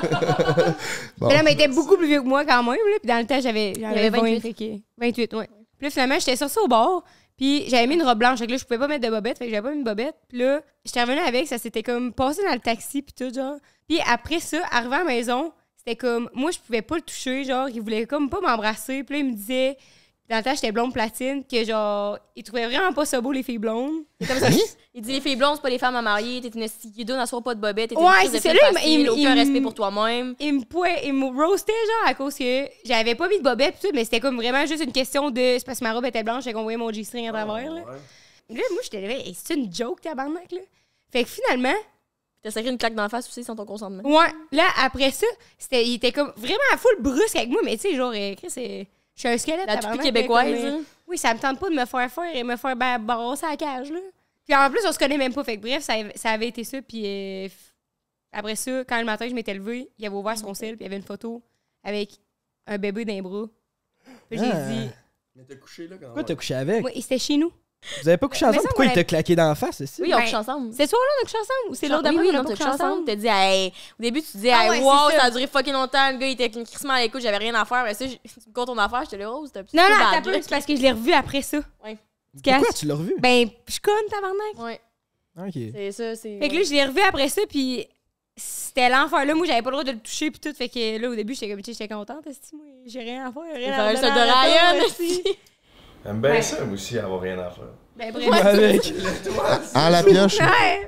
Bon. Mais là, mais il était beaucoup plus vieux que moi quand même. Là. Puis dans le temps, j'avais avait 28. 20, fait que 28, ouais. Puis là, finalement, j'étais sortie au bar. Puis j'avais mis une robe blanche. Fait que là, je pouvais pas mettre de bobette. Fait que j'avais pas mis une bobette. Puis là, j'étais revenue avec. Ça s'était comme passé dans le taxi. Puis tout, genre. Puis après ça, arrivé à la maison, c'était comme. Moi, je pouvais pas le toucher. Genre, il voulait comme pas m'embrasser. Puis là, il me disait. Dans le temps, j'étais blonde platine. Que genre, il trouvait vraiment pas ça beau, les filles blondes. C'est comme ça. Il dit les filles blondes, c'est pas les femmes à marier. T'es une esti qui donne à soi pas de bobette. T'es une Ouais, crise de c'est ça, fille là, facile, il aucun me- respect pour toi-même. Il me roastait, genre, à cause que j'avais pas mis de bobette. Pis tout, mais c'était comme vraiment juste une question de. C'est parce que ma robe était blanche. J'ai qu'on voyait mon G-string à travers, là. Là, moi, j'étais là, hey, c'est une joke, tabarnak, là. Fait que finalement, T'as sacré une claque dans la face aussi sans ton consentement. ouais, là, après ça, il était comme vraiment à full brusque avec moi, mais tu sais, genre, Chris, je suis un squelette. La tabarnak, toupie québécoise, comme, hein. oui, ça me tente pas de me faire et me faire barrasser à la cage, là. Puis en plus, on se connaît même pas. Fait que bref, ça avait été ça. Puis après ça, quand le matin, je m'étais levée, il avait ouvert son sel, puis il y avait une photo avec un bébé dans les bras. Puis j'ai dit, Mais t'as couché là quand Pourquoi t'as couché avec? oui, c'était chez nous. Vous avez pas couché Mais ensemble? ça, Pourquoi on il t'a claqué dans la face, aussi? Oui, on Ben, couche ensemble. C'est ce soir-là, on a couché ensemble? Ou c'est l'autre oui, d'avant, oui, on a non, pas t'as couché couché ensemble. ensemble? T'as dit, hey, au début, tu disais, Ah hey, ouais, wow, c'est ça. ça a duré fucking longtemps. Le gars, il était crissement à l'écoute, j'avais rien à faire. Mais ça, tu me comptes ton affaire, j'étais là, oh, c'était un petit Non, peu non, bad, t'as peu, là. c'est parce que je l'ai revu après ça. Ouais. Tu Pourquoi casses? tu l'as revu? Ben, je conne, tabarnak. Ouais, Ok. c'est ça, c'est. Fait que là, je l'ai revu après ça, puis c'était l'enfer. Là, moi, j'avais pas le droit de le toucher, puis tout. Fait que là, au début, j'étais comme, j'étais contente. Esti, moi, j'ai rien à faire. Il Rien fallait à le faire. seul de Ryan, esti. J'aime bien Ouais. ça, moi aussi, avoir rien à faire. Ben, Ouais, bref. avec. En la pioche. Ouais.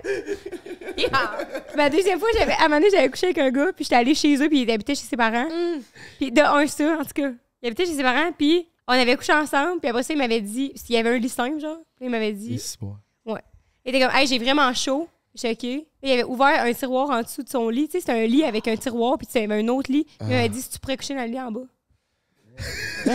La deuxième fois, à un moment donné, j'avais couché avec un gars, puis j'étais allée chez eux, puis il habitait chez ses parents. Puis de un, ça, en tout cas. Il habitait chez ses parents, puis on avait couché ensemble, puis après ça, il m'avait dit, s'il y avait un lit simple, genre, puis il m'avait dit, il était comme, hey, j'ai vraiment chaud. J'étais OK. Puis il avait ouvert un tiroir en dessous de son lit. Tu sais, c'était un lit avec un tiroir, puis tu avais un autre lit. Puis il m'avait dit, si tu pourrais coucher dans le lit en bas. Tu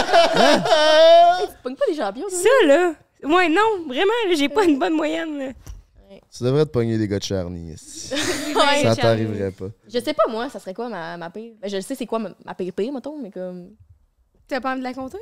pognes pas des champions, toi? Ça, là, ouais, non, vraiment, là, j'ai pas une bonne moyenne, là. Tu devrais te pogner des gars de Charny. esti. Ouais. Ça t'arriverait pas. Je sais pas, moi, ça serait quoi ma pire? Ben, je le sais, c'est quoi ma pire, mettons, mais comme. T'as pas envie de la compter?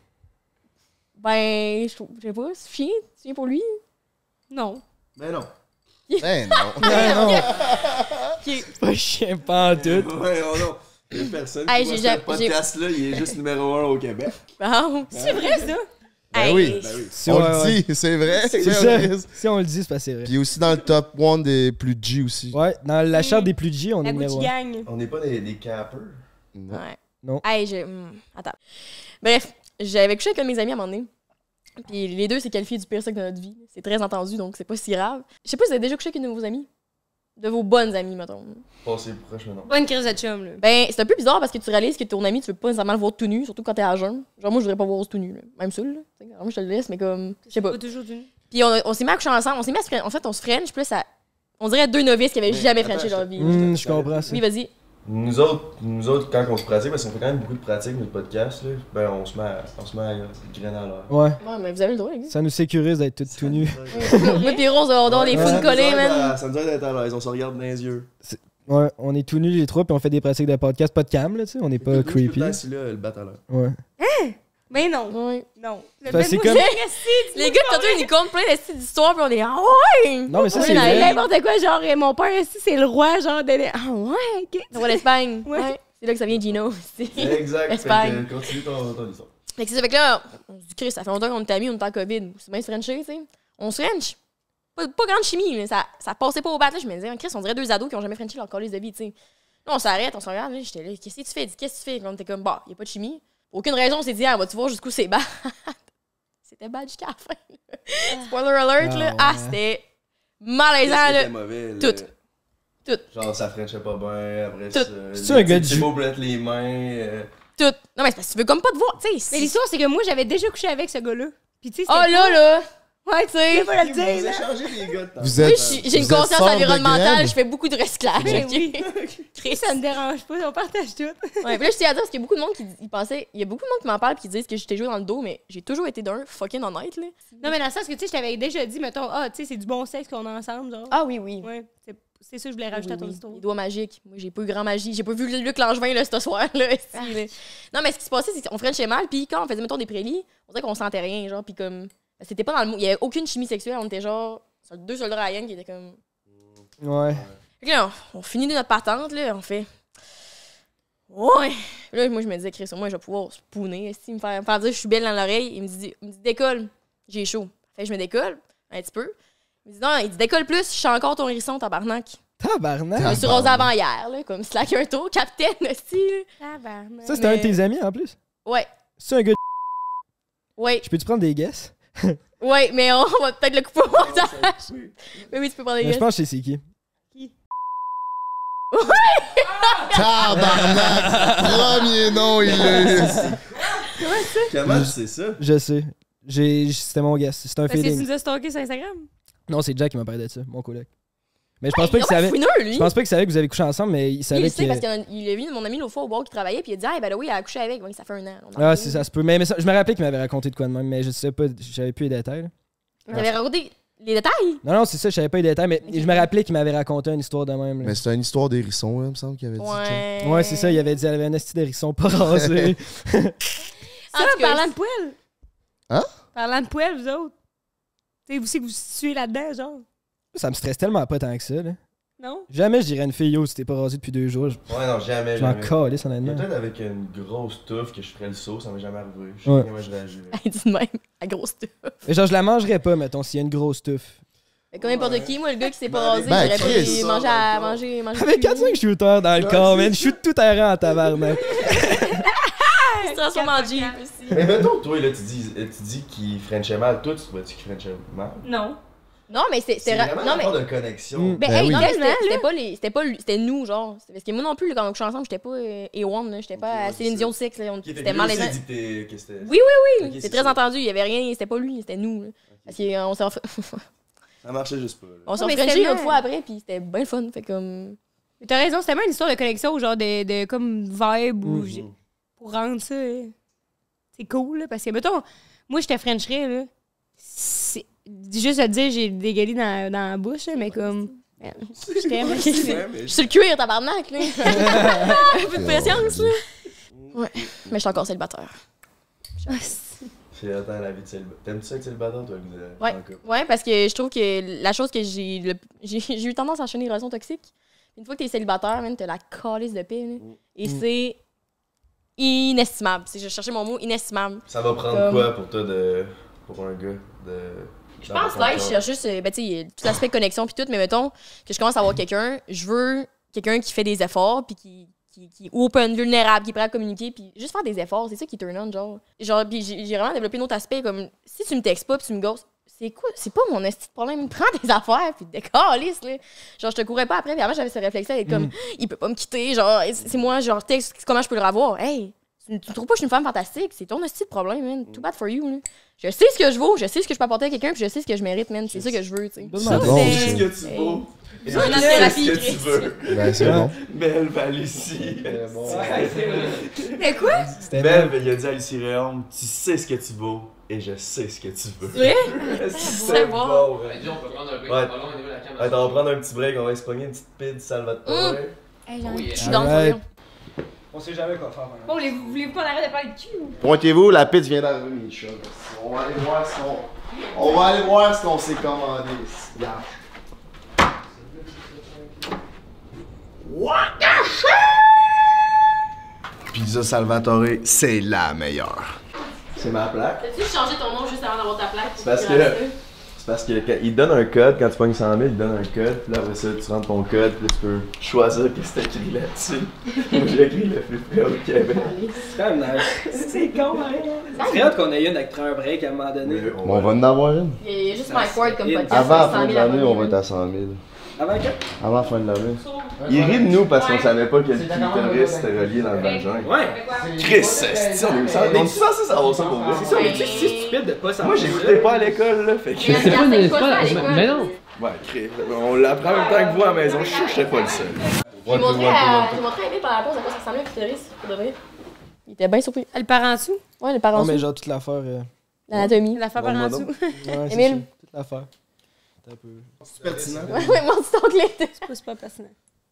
Ben, je sais pas, c'est chien pour lui. Non. Mais non. Ben non. Non, non. Qui- Pas chien, pas en tout. Ouais, oh non. Il y a personne Hey, qui voit j'ai ce jamais- podcast-là, il est juste numéro 1 au Québec. Bon. C'est vrai, ça? Ben oui. Si On ouais, le ouais. dit, c'est vrai. C'est Ben ça. oui. Si on le dit, c'est parce que c'est vrai. Puis aussi dans le top 1 des plus G aussi. Ouais, dans la charte des plus G, on La est Gucci numéro 1. Gang. On n'est pas des cappers. Ouais. Non. Hey, attends. Bref, j'avais couché avec un de mes amis à un moment donné. Puis les deux s'est qualifié du pire sexe de notre vie. C'est très entendu, donc c'est pas si grave. Je sais pas si vous avez déjà couché avec une de vos amies. De vos bonnes amies, mettons. Passez proche, mais non. Bonne crise de chum, là. Ben, c'est un peu bizarre parce que tu réalises que ton ami, tu veux pas nécessairement le voir tout nu, surtout quand t'es à jeun. Genre, moi, je voudrais pas voir tout nu, là. Même seul, là. T'sais, moi, je te le laisse, mais comme. Je sais pas. Pas toujours d'une. Puis on s'est mis à coucher ensemble. On s'est mis à se en fait, on se French, puis là, ça. On dirait deux novices qui avaient jamais attends, Frenché leur vie. Je comprends ça. Oui, vas-y. Nous autres, quand on se pratique, parce qu'on fait quand même beaucoup de pratique, notre podcast, là, ben on se met à grainer à l'air. Ouais. Ouais, mais vous avez le droit, les gars. Ça nous sécurise d'être tout nus. Moi, pis Rose, on a les fous collés, man. Ça nous aide d'être à l'aise, on se regarde dans les yeux. Ouais, on est tout nus les trois, puis on fait des pratiques de podcast, pas de cam, là, tu sais, on est pas creepy. Si là, le bat à l'air. Ouais. Mais non. Ouais. Non. C'est comme- Les gars, tantôt, ils nous comptent plein d'histoires, puis on est ah ouais! Non, mais ça, Oui, c'est non, vrai. n'importe quoi, genre, mon père ici, c'est le roi, genre, de. Ah ouais, ok. On va à l'Espagne. Ouais. Ouais. C'est là que ça vient, Gino. Exact. Espagne. Fait que continue ton histoire. Fait que c'est ça, fait que là, on se dit, Chris, ça fait longtemps qu'on est amis, on est en COVID. C'est bien se Frencher, tu sais. On se French. Pas grande chimie, mais ça passait pas au bat, là. Je me disais, Chris, on dirait deux ados qui ont jamais Frenché leur calice de vie, tu sais. Là, on s'arrête, on se regarde, là. J'étais là, qu'est-ce que tu fais? Qu'est-ce que tu fais? Puis on était comme, bah, y a pas de chimie. Pour aucune raison, on s'est dit, ah, vas-tu voir jusqu'où c'est bad? C'était bad jusqu'à la fin. Spoiler alert, Ah, là. ouais. Ah, c'était malaisant, Qu'est-ce qui là. était mauvais, là? Tout. Tout. Genre, ça frenchait pas bien, après Tout. ça. C'est-tu un gars de C'est jus? beau pour mettre les mains. Tout. Non, mais c'est parce que tu veux comme pas te voir, tu sais. Mais l'histoire, c'est que moi, j'avais déjà couché avec ce gars-là. Puis, tu sais, Oh là! Ouais, tu sais, pas le Vous dire, là. échangez les gars de temps. Vous Oui, êtes. j'ai une vous êtes conscience sœurs de environnementale, graines? je fais beaucoup de recyclage. Mais ok? oui. Chris. Ça me dérange pas, on partage tout. Ouais, puis là, je tiens à dire parce qu'il y a beaucoup de monde qui il pensait. Il y a beaucoup de monde qui m'en parle et qui disent que je t'ai joué dans le dos, mais j'ai toujours été d'un fucking honnête, là. Non, mais dans le sens que, tu sais, je t'avais déjà dit, mettons, ah, tu sais, c'est du bon sexe qu'on a ensemble, genre. Ah oui, oui. Ouais, c'est ça que je voulais rajouter à ton histoire. Les doigts magiques. Moi, j'ai pas eu grand magie. J'ai pas vu Luc Langevin, là, ce soir, là. esti, là. Non, mais ce qui se passait, c'est qu'on frenchait mal, puis quand on faisait, mettons, des prélis, on dirait qu'on sentait rien, genre, puis comme. C'était pas dans le mot. Il y avait aucune chimie sexuelle, on était genre. Deux soldats Ryan qui étaient comme. Ouais. Fait que là, on finit notre patente, là, on fait. Ouais! Là, moi, je me disais, Chris, moi, je vais pouvoir spooner, me faire dire que je suis belle dans l'oreille. Il me dit, décolle, j'ai chaud. Fait que je me décolle, un petit peu. Il me dit, non, il dit, décolle plus, je suis encore ton hérisson, tabarnak. Tabarnak. Je me suis rasée avant hier, là, comme slack un tour, capitaine, aussi. Tabarnak. Ça, c'était un de tes amis en plus. Ouais, C'est un gars. ouais, Je peux-tu prendre des guesses? ouais, mais on va peut-être le couper au montage. Mais oui, tu peux prendre des Mais je guesses. pense que je sais c'est qui. Tabarnak! Premier nom, il l'a eu. Comment tu sais ça? Je sais. C'était mon guess. C'est un Parce que tu feeling. nous as stalké sur Instagram. Non, c'est Jack qui m'a parlé de ça, mon collègue. Mais je pense Hey, pas qu'il savait. fouineux, lui. Je pense pas qu'il savait que vous avez couché ensemble, mais il Il savait le sait que. parce qu'il a vu mon ami l'autre fois au bar qui travaillait, puis il a dit, ah, ben là, oui, elle a couché avec. Ouais, ça fait un an. On en Ah, parle. c'est ça se peut. Mais je me rappelais qu'il m'avait raconté de quoi de même, mais je sais pas, j'avais plus les détails. Là. Vous avez raconté les détails? Non, c'est ça, je savais pas les détails, mais je me rappelais qu'il m'avait raconté une histoire de même. Là. Mais c'était une histoire d'hérisson, là, il me semble qu'il avait dit. Ouais. Ouais, c'est ça, il avait dit, elle avait un esti d'hérisson pas rasé. Ça, En tout cas, parlant de poêle. Hein? Parlant de poêle, vous autres. Tu sais, vous aussi que vous situez là-dedans, genre. Ça me stresse tellement pas tant que ça. Là. Non? Jamais je dirais à une fille, yo, si t'es pas rasé depuis 2 jours. Ouais, non, jamais. Je m'en jamais. calisse, honnêtement. Peut-être avec une grosse touffe que je ferais le saut, ça m'est jamais arrivé. Je sais Ouais. pas comment je réagirais. Elle dit de même, la grosse stuff. Mais genre, je la mangerais pas, mettons, s'il y a une grosse tuffe. Fait comme n'importe qui, moi, le gars qui s'est pas Ben, rasé, ben, j'aurais Chris, pu ça, manger dans le manger Avec 4-5 shooters dans le corps, man. Je shoot tout errant en tabarnak. Il se transforme en Jeep aussi. Mais mettons, toi, là, tu dis qu'il frenchait mal. Toi, tu trouvais-tu qu'il frenchait mal? Non. Non, mais C'est c'était. vraiment Non, un mais. rapport de connexion. Mm. Ben, Ben hey, oui. non, mais Tellement, c'était pas lui, c'était nous, genre. Parce que moi non plus, quand on couchait ensemble, j'étais pas A1, là. J'étais pas Ok, à ouais, Céline c'est Dion ça. 6, là. Ok, fait que C'était lui malaisant. aussi, il dit que c'était. Oui, Ok, c'est très ça. entendu. Il y avait rien, c'était pas lui, c'était nous, là. Parce qu'on s'est Ça marchait juste pas. Là. on s'est Non, mais refrenché c'était une bien. fois après, puis c'était bien le fun. Fait comme. Mais t'as raison, c'était même une histoire de connexion, genre de comme vibe ou Mhm. pour rendre ça. C'est cool, là, parce que, mettons, moi, je te frencherais, là. C'est juste à te dire, j'ai des galis dans la bouche, là, mais comme. Je t'aime. Ouais, mais Je suis le cuir, tabarnak, là. Un peu de patience, là. Ouais. Mais je suis encore célibataire. c'est attends, la vie de célibataire. T'aimes-tu ça être célibataire, toi, Lisa? Ouais. En couple? Ouais, parce que je trouve que la chose que j'ai eu tendance à enchaîner les relations toxiques. Une fois que t'es célibataire, man, t'as la calice de paix, là. Et c'est inestimable. Je cherchais mon mot, inestimable. Ça va prendre Comme- quoi pour toi de pour un gars de. Je pense là, je cherche juste, ben, tu sais, tout l'aspect connexion puis tout, mais mettons que je commence à avoir quelqu'un, je veux quelqu'un qui fait des efforts puis qui est open, vulnérable, qui est prêt à communiquer, puis juste faire des efforts, c'est ça qui turn on, genre. Puis j'ai vraiment développé un autre aspect, comme, si tu me textes pas puis tu me ghostes, c'est quoi? C'est pas mon esti de problème. Prends tes affaires, puis décalisse, là. Genre, je te courais pas après, puis avant, j'avais ce réflexe-là, et comme, il peut pas me quitter, genre, c'est moi, genre, texte, comment je peux le revoir? Hey, tu trouves pas que je suis une femme fantastique? C'est ton esti de problème, man. Too bad for you, là. Je sais ce que je vaux, je sais ce que je peux apporter à quelqu'un, puis je sais ce que je mérite, man. C'est ça que je veux, tu sais. C'est bon, C'est ça. ce que tu vaux. Et C'est une tu sais thérapie, ce que tu Chris. veux. Ben, c'est bon. Belle Lucie. Mais quoi? C'était Belle, il a dit à Lucie Réaume, tu sais ce que tu vaux et je sais ce que tu veux. Ouais? C'est bon. bon. Ben, dis, on peut prendre un break. Ouais. Pas long, on est où, la caméra? Attends, on va prendre un petit break, on va espogner une petite pide Salvatore. Hey, j'en ai- Oui, Je suis dans le Alright. foyer. On sait jamais quoi faire. Bon, voulez-vous qu'on arrête de parler de cul? Pointez-vous, la pizza vient d'arriver, mes chums. On va aller voir ce qu'on s'est commandé. Regarde. What the shit? Pizza Salvatore, c'est la meilleure. C'est ma plaque. T'as-tu changé ton nom juste avant d'avoir ta plaque? C'est parce que quand il donne un code, quand tu pognes 100 000, il donne un code, puis là après ça, tu rentres ton code, puis là, tu peux choisir qu'est-ce que t'as écrit là-dessus. Moi j'ai écrit le plus près au Québec. C'est quand même nice. C'est con, hein? C'est hâte qu'on ait une avec un break à un moment donné. Bon, on va en avoir une. Il y a juste Mike Ward comme podcast. Avant la 100 fin 000 de l'année, on va abonnés, être à 100 000. Avant que? Avant la fin de l'année. Il rit de nous parce qu'on savait pas que le clitoris était relié dans le vagin. Ouais. Chris, c'est on est censé savoir ça pour vrai. C'est ça, mais tu sais, c'est stupide de pas savoir. Moi j'écoutais pas à l'école là, fait que. Mais regarde, c'est pas ça à l'école. Mais non! Ouais, Chris, on l'apprend en même temps que vous à la maison, je suis pas le seul. J'ai montré à Emile par la pause à quoi ça ressemblait un clitoris, pour de vrai. Il était bien surpris. Elle part en dessous. Ouais, le parent Non, mais sous. genre toute l'affaire. L'anatomie. La faire par en Montre-moi dessous. Ouais, c'est Émile. ça, toute l'affaire. C'est un peu. C'est pertinent. Ouais, mon petit oncle était. C'est pas pertinent.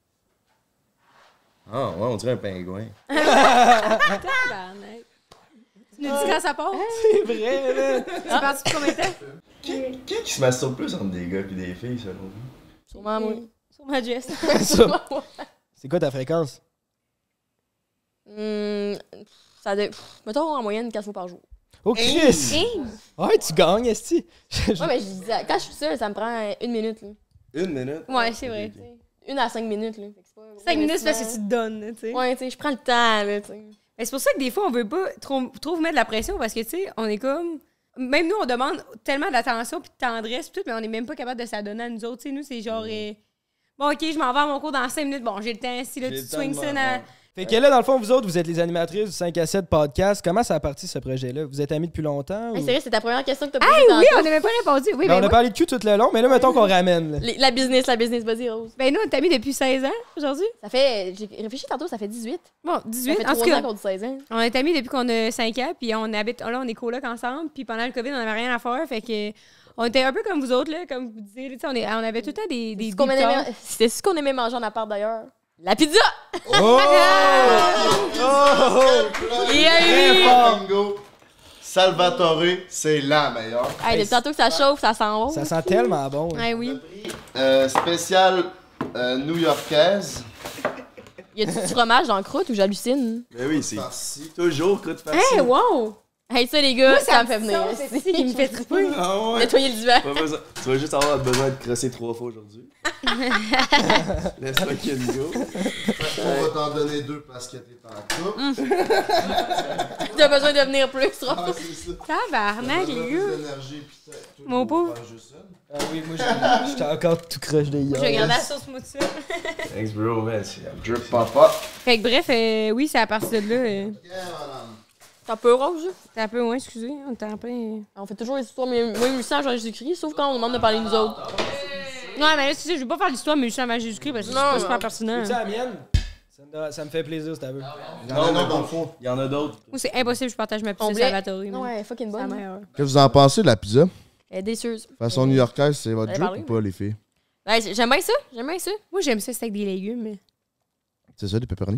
Ah, ouais, on dirait un pingouin. Tabarnak. Tu nous dis quand ça part? C'est vrai, là. C'est parti pour combien de temps? Qui se masturbe plus entre des gars et des filles selon vous? Sûrement moi. Sur ma Jess. C'est quoi ta fréquence? Ça mettons en moyenne 4 fois par jour. Oh, Chris! Ouais, tu gagnes, esti. Ouais, mais je disais, quand je suis seule, ça me prend 1 minute. Là. 1 minute? Ouais, c'est vrai. 1 à 5 minutes. Là. Fait que c'est pas 5 minutes, c'est parce que tu investissement. te donnes, tu sais. Ouais, tu sais, je prends le temps, là, tu sais. Mais c'est pour ça que des fois, on veut pas trop vous mettre de la pression parce que, tu sais, on est comme. Même nous, on demande tellement d'attention puis de tendresse pis tout, mais on est même pas capable de s'adonner à nous autres. Tu sais, nous, c'est genre. Bon, ok, je m'en vais à mon cours dans 5 minutes. Bon, j'ai le temps. Si là, J'ai tu le temps swings de ça m'en- dans. ouais. Fait que là, dans le fond, vous autres, vous êtes les animatrices du 5 à 7 podcast. Comment ça a parti ce projet-là? Vous êtes amis depuis longtemps? Ou... Hey, sérieux, c'est ta première question que t'as posée Hey, oui, tantôt. on n'a même pas répondu. Oui, Ben, ben, on a parlé de cul tout le long, mais là, mettons qu'on ramène. là. La business, vas-y, Rose. ben, nous, on est amis depuis 16 ans aujourd'hui. Ça fait, j'ai réfléchi tantôt, ça fait 18. Bon, Ça 18. fait En 3 tout ans cas, qu'on dit 16 ans. on est amis depuis qu'on a 5 ans, puis on habite. Là, on est coloc ensemble, puis pendant le COVID, on n'avait rien à faire. Fait que. On était un peu comme vous autres, là, comme vous disiez. Tu sais, on avait tout le temps des C'est ce qu'on aimait- C'est ce qu'on aimait manger en appart d'ailleurs. La pizza! Oh! Il y a eu! Très fort, bingo. Salvatore, c'est la meilleure. Hey, depuis tantôt que ça chauffe, ça sent bon. Ça sent tellement bon. là. Ah oui. Spécial new-yorkaise. Y a-tu du fromage dans le croûte ou j'hallucine? Ben oui, c'est Farci. toujours croûte Hey, facile. wow! Hey, ça, les gars, ça me fait venir. C'est ça qui me fait triper. Ah ouais? Nettoyer le divan. Pas besoin. Tu vas juste avoir besoin de crosser 3 fois aujourd'hui. Laisse-moi qu'il go. On va t'en donner 2 parce que t'es en couple. T'as besoin de venir plus, Ah, Rose. c'est ça. Tabarnak, Plus les gars. d'énergie, puis ça, toi, Mon tu pauvre. vas juste ça. Ah oui, moi, j'étais encore tout crush de hier. Je vais garder la sauce moussule. Thanks, bro, man. Drip papa. Fait que bref, oui, c'est à partir de là. Yeah, madame. T'as peu rose, là? C'était un peu loin, excusez. On était en plein. On fait toujours les histoires, mais moi, Lucien, genre Jésus-Christ, sauf quand on demande de parler de nous autres. Non, mais là, excusez, je vais pas faire l'histoire, mais juste avant Jésus-Christ parce que c'est Non, pas non. super pertinent. Tu sais, la mienne? Ça me fait plaisir, si t'as vu. Non, non, dans le fond. Il y en a d'autres. Moi, c'est impossible, je partage ma On pizza voulait- Salvatore. Non, ouais, fucking C'est la bonne. meilleure. Qu'est-ce que vous en pensez de la pizza? Elle est délicieuse. Façon new-yorkaise, c'est votre Allez, drip parlez. ou pas, les filles? Ouais, j'aime bien ça, j'aime bien ça. Moi, j'aime ça, c'est avec des légumes. Mais. C'est ça, des pepperonis?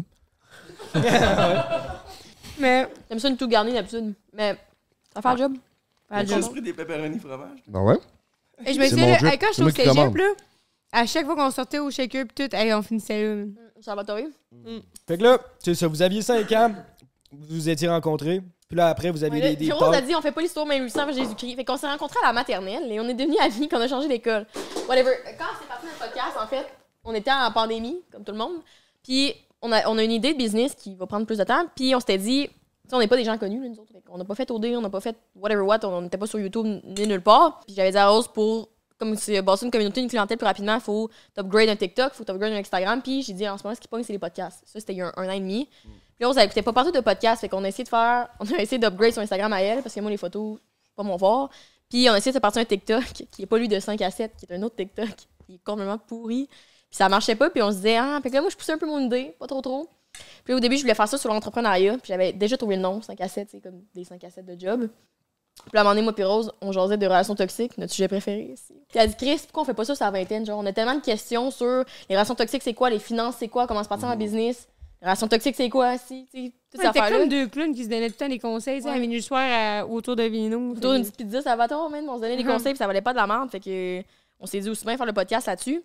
Mais. J'aime ça une tout garnie d'habitude. Mais ça fait le job. Ça fait le As-tu job. pris des pepperoni fromage? Ben ouais. Et je me C'est disais, mon là, drip. hey, quand C'est j'étais au moi qui cégep, commande. là, à chaque fois qu'on sortait au shaker pis tout, hey, on finissait là. Ça va, t'as vu? Fait que là, c'est ça, vous aviez 5 ans, vous vous étiez rencontrés, puis Puis là, après, vous avez Ouais, des Rose a talks. dit on fait pas l'histoire même 800 avant Jésus-Christ. Fait qu'on s'est rencontrés à la maternelle et on est devenus amis quand on a changé d'école. Whatever. Quand c'est parti notre podcast, en fait, on était en pandémie, comme tout le monde. Puis on a une idée de business qui va prendre plus de temps. Puis on s'était dit, tu sais, on n'est pas des gens connus, là, nous autres. On n'a pas fait OD, on n'a pas fait whatever what, on n'était pas sur YouTube ni nulle part. Puis j'avais dit à Rose pour, comme c'est bâtir une communauté, une clientèle plus rapidement, il faut t'upgrade un TikTok, il faut t'upgrade un Instagram. Puis j'ai dit en ce moment, ce qui pogne, c'est les podcasts. Ça, c'était il y a un an et demi. Puis Rose, elle écoutait pas partout de podcasts, fait qu'on a essayé d'upgrade son Instagram à elle, parce que moi, les photos, c'est pas mon fort. Puis on a essayé de se partir un TikTok, qui est pas lui de 5 à 7, qui est un autre TikTok, qui est complètement pourri. Puis ça marchait pas, puis on se disait, fait que là, moi, je poussais un peu mon idée, pas trop. Puis au début, je voulais faire ça sur l'entrepreneuriat, puis j'avais déjà trouvé le nom, 5 à 7, c'est comme des 5 à 7 de job. Puis à un moment donné, moi puis Rose, on jasait de relations toxiques, notre sujet préféré ici. Puis elle a dit, Chris, pourquoi on fait pas ça sur la vingtaine? Genre, on a tellement de questions sur les relations toxiques, c'est quoi, les finances, c'est quoi, comment se partir en business. Les relations toxiques, c'est quoi, si, tu sais, toutes ces C'était affaires-là. comme deux clowns qui se donnaient tout le temps des conseils, tu sais, à minuit le soir autour de Vino. Autour d'une petite pizza, ça va trop, man. On se donnait des conseils, puis ça valait pas de la merde. Fait que on s'est dit aussi bien faire le podcast là-dessus.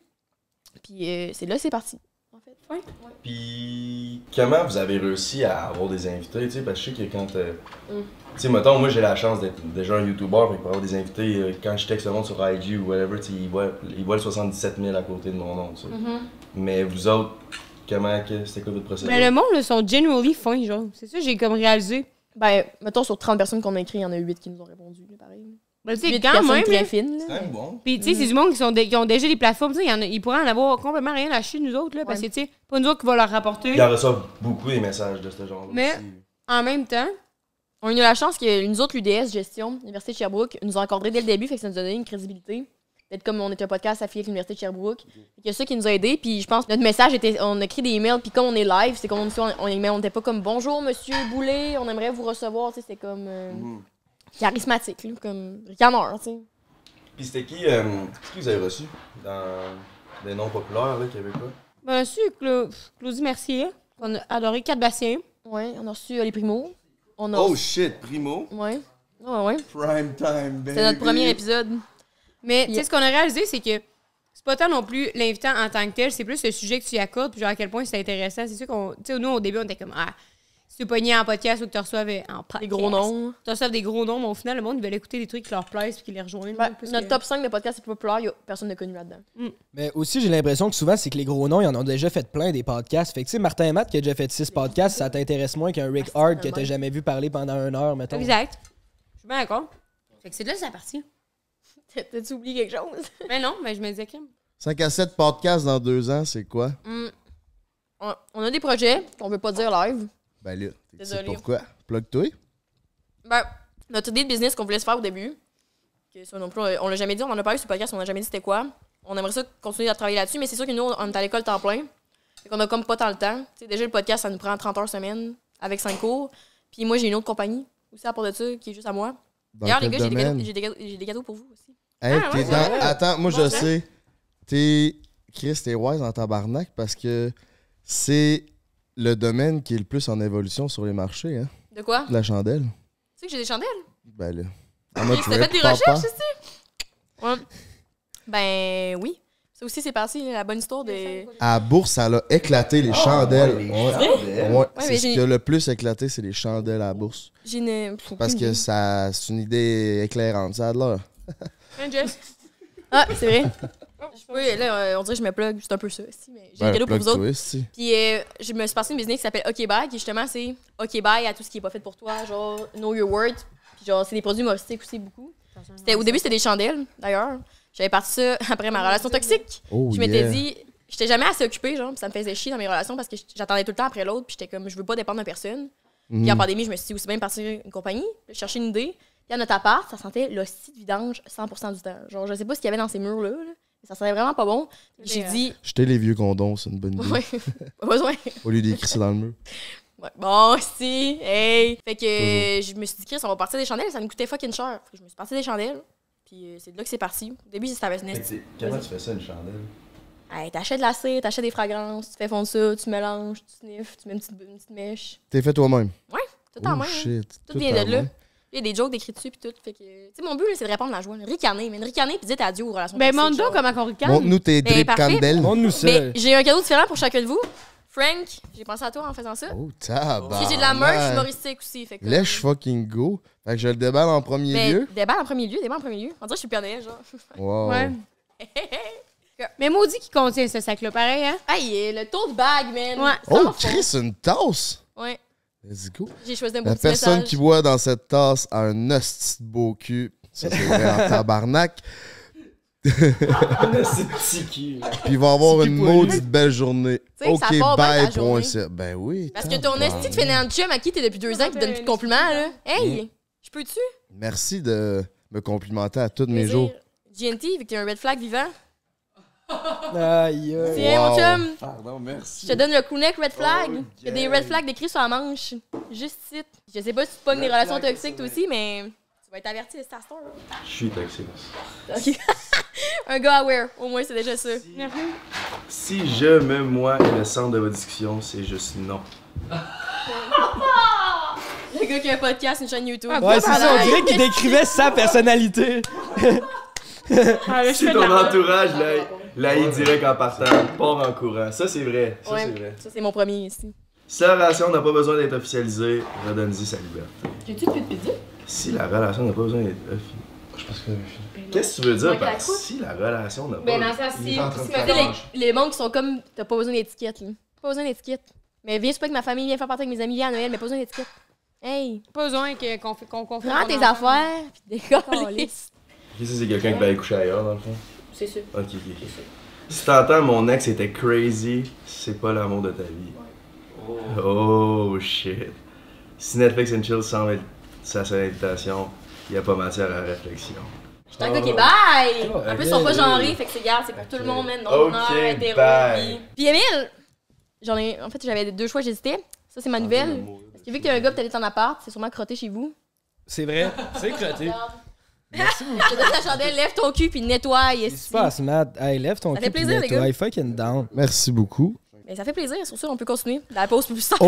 Puis c'est là que c'est parti. En fait. Ouais. Puis, comment vous avez réussi à avoir des invités, tu sais, parce que je sais que quand... Tu sais, mettons, moi, j'ai la chance d'être déjà un YouTuber, fait que pour avoir des invités, quand je texte le monde sur IG ou whatever, tu sais, ils voient le 77 000 à côté de mon nom, tu sais. Mais vous autres, c'était quoi votre procédure? Mais le monde, là, sont generally fin, genre. C'est ça que j'ai comme réalisé. Ben, mettons, sur 30 personnes qu'on a écrit, il y en a 8 qui nous ont répondu, là, pareil. Ben, tu sais, 8 quand personnes même. très Là. fines, là. C'est quand même bon. Puis, tu sais, c'est du monde qui ont déjà des plateformes. Tu sais, ils pourraient en avoir complètement rien à chier, nous autres, là. Parce que, tu sais, pas nous autres qui va leur rapporter. Ils en reçoivent beaucoup des messages de ce genre-là Mais- aussi. En même temps, On a eu la chance que nous autres, l'UDS Gestion, l'Université de Sherbrooke, nous a encadrés dès le début, fait que ça nous a donné une crédibilité. Peut-être comme on était un podcast affilié avec l'Université de Sherbrooke. Il y a ça qui nous a aidés, puis je pense que notre message était, on a écrit des emails, puis comme on est live, c'est comme on était pas comme bonjour monsieur Boulet, on aimerait vous recevoir, tu sais, c'est comme charismatique, là, comme ricaneur, tu sais. Puis c'était qui vous avez reçu dans des noms populaires, là, québécois? ben, reçu Claudie Mercier, on a adoré Kat Bastien. Ouais, on a reçu les Primo. On a Oh shit, Primo! ouais. Ouais. Prime time, baby! C'est notre premier épisode. Mais, tu sais, ce qu'on a réalisé, c'est que c'est pas tant non plus l'invitant en tant que tel, c'est plus le sujet que tu y accordes, puis genre à quel point c'est intéressant. C'est sûr qu'on. Tu sais, nous, au début, on était comme, si tu pogné en podcast ou que tu reçoives en podcast. Des gros noms. Tu reçoives des gros noms, mais au final, le monde, ils veulent écouter des trucs qui leur plaisent puis qui les rejoignent. Ben, plus notre que- top 5 de podcasts les plus populaires, personne n'a connu là-dedans. Mais aussi, j'ai l'impression que souvent, c'est que les gros noms, ils en ont déjà fait plein des podcasts. Fait que, tu sais, Martin et Matt qui a déjà fait 6 podcasts, ça t'intéresse moins qu'un Rick Hard que t'as jamais vu parler pendant 1 heure, mettons. Exact. Je suis bien d'accord. Fait que c'est de là que c'est parti. T'as-tu oublié quelque chose? Mais non, mais je me disais crème. 5 à 7 podcasts dans 2 ans, c'est quoi? On a des projets qu'on veut pas dire live. Ben là, c'est Désolée. pourquoi? Plug-toi. Ben, notre idée de business qu'on voulait se faire au début, que ça non plus, on l'a jamais dit, on en a parlé sur le podcast, on n'a jamais dit c'était quoi. On aimerait ça continuer à travailler là-dessus, mais c'est sûr que nous, on est à l'école temps plein. Fait qu'on a comme pas tant le temps. Tu sais, déjà, le podcast, ça nous prend 30 heures semaine avec 5 cours. Puis moi, j'ai une autre compagnie aussi à part de ça, qui est juste à moi. Dans D'ailleurs, les quel gars, domaine? j'ai des cadeaux pour vous aussi. Hey, Ah, t'es ouais, dans... c'est vrai. Attends, moi je Ouais. sais. Chris, t'es wise en tabarnak parce que c'est le domaine qui est le plus en évolution sur les marchés, hein? De quoi? La chandelle. Tu sais que j'ai des chandelles? Ben là. En mode Tu t'as fait rip, des papa. recherches ici? Ouais. Ben oui. Ça aussi, c'est parti, la bonne histoire de. À la bourse, ça a éclaté les chandelles. les Ouais. chandelles. Ouais, mais c'est ce j'ai- qui a le plus éclaté, c'est les chandelles à la bourse. J'ai une. Parce que ça, c'est une idée éclairante, ça a de l'air. Hein, Jess? Ah, c'est vrai. Oui, là, on dirait que je me plug, c'est un peu ça aussi, mais j'ai Ben, des cadeaux pour vous autres. plug-toi, si. Puis je me suis passé une business qui s'appelle OK Bye, qui justement c'est OK Bye à tout ce qui est pas fait pour toi, genre Know Your Word. Puis genre, c'est des produits humoristiques aussi beaucoup. Au début, c'était des chandelles, d'ailleurs. J'avais parti ça après ma relation toxique. Oh, Je m'étais yeah. dit, j'étais jamais assez occupée, genre, puis ça me faisait chier dans mes relations parce que j'attendais tout le temps après l'autre, puis j'étais comme, je veux pas dépendre de personne. Mhm. Puis en pandémie, je me suis dit aussi bien partir une compagnie, chercher une idée. Puis à notre appart, ça sentait l'hostie de vidange 100% du temps. Genre, je sais pas ce qu'il y avait dans ces murs-là, là, mais ça sentait vraiment pas bon. J'ai dit, Jeter les vieux condoms, c'est une bonne idée. ouais, pas besoin. Au lieu d'écrire ça dans le mur. Ouais. Bon, si, hey! Fait que je me suis dit, Chris, on va partir des chandelles, ça nous coûtait fucking cher. Fait que je me suis parti des chandelles, puis c'est de là que c'est parti. Au début, c'était avec Comment tu fais ça, une chandelle? Hey, t'achètes de la cire, t'achètes des fragrances, tu fais fondre ça, tu mélanges, tu sniffes, tu mets une petite mèche. T'es fait toi-même. Tout en Oh main. hein. shit. Tout vient de là. Il y a des jokes décrits dessus, puis tout. Fait que, tu sais, mon but, là, c'est de répondre à la joie. Ricaner, mais ricaner, puis dites adieu aux relations Ben, toxiques, montre donc genre. comment on ricane. Montre-nous tes Ben, drips parfait. candelles. Montre-nous ça. Mais j'ai un cadeau différent pour chacun de vous. Frank, j'ai pensé à toi en faisant ça. Oh, tabarnak. Si j'ai de la merch humoristique aussi. Fait que, Lèche fucking go. Fait que je le déballe en premier mais lieu. déballe en premier lieu. On dirait que je suis Père Noël, genre. Wow. Ouais. Mais maudit qui contient ce sac-là, pareil, hein? Hey, le tote bag, man. Ouais. Sans Oh, fond. Chris, une tasse. Ouais. Let's go. J'ai choisi un beau La petit personne message. qui boit dans cette tasse a un hostie de beau cul. Ça, c'est vrai en tabarnak. C'est petit cul. Puis il va avoir Petit une cul poilu. maudite belle journée. Tu sais, OK, ça part bien bye, ta journée. point C. Ben oui. Parce que ton esti de fainéant de chum à qui t'es depuis 2 ans qui te donne plus de compliments, là. Hey, je peux-tu? Merci de me complimenter à tous mes jours. GNT, vu que t'es un red flag vivant. Aïe, aïe. Tiens, mon chum, Pardon, merci. je te donne le crewneck red flag. Oh, Il y a des red flags décrits sur la manche. Juste ici. Je sais pas si tu pognes des relations toxiques toi aussi, mais tu vas être averti de ta store. Je suis toxique. Ok. Un gars aware, au moins c'est déjà ça. Si je, même moi, est le centre de votre discussion, c'est juste non. Le gars qui a un podcast, une chaîne YouTube. Ouais, c'est ça, on dirait qu'il décrivait sa personnalité. Si ton entourage l'aille direct en partant, part en courant. Ça, c'est vrai. Ça, Ouais, c'est vrai. ça c'est mon premier ici. Si la relation n'a pas besoin d'être officialisée, redonne-y sa liberté. J'ai-tu plus de pizza? Si la relation n'a pas besoin d'être officialisée. Je pense que qu'est-ce que tu veux dire par si la relation n'a pas Ben, dans le sens, si les mondes qui sont comme, t'as pas besoin d'étiquette, là. Pas besoin d'étiquette. Mais viens pas avec ma famille, viens faire partie avec mes amis, viens à Noël, mais pas besoin d'étiquette. Hey, Pas besoin qu'on confie. prends tes affaires, pis décolle. Ok, ça, c'est quelqu'un qui va aller coucher ailleurs, dans le fond. C'est sûr. Ok. Si t'entends mon ex était crazy, c'est pas l'amour de ta vie. Oh shit. Si Netflix and Chill semble être sa seule invitation, y a pas matière à réflexion. J'étais un gars qui est bye! En plus, ils sont pas ok. genrés, fait que c'est garde, c'est pour tout le monde, man. Ok, Non, hétéro, bye. Puis Émile! En fait, j'avais 2 choix, j'hésitais. Ça, c'est ma nouvelle. Parce que vu que t'es un gars pis t'allais en appart, c'est sûrement crotté chez vous. C'est vrai, c'est crotté. Je te donne la chandelle, lève ton cul puis nettoie. Qu'est-ce qui se passe, Matt? Hey, lève ton Ça cul fait pis plaisir, les nettoie. gars. Fucking down. Merci beaucoup. Mais ça fait plaisir, sur ça, on peut continuer. La pause plus tard.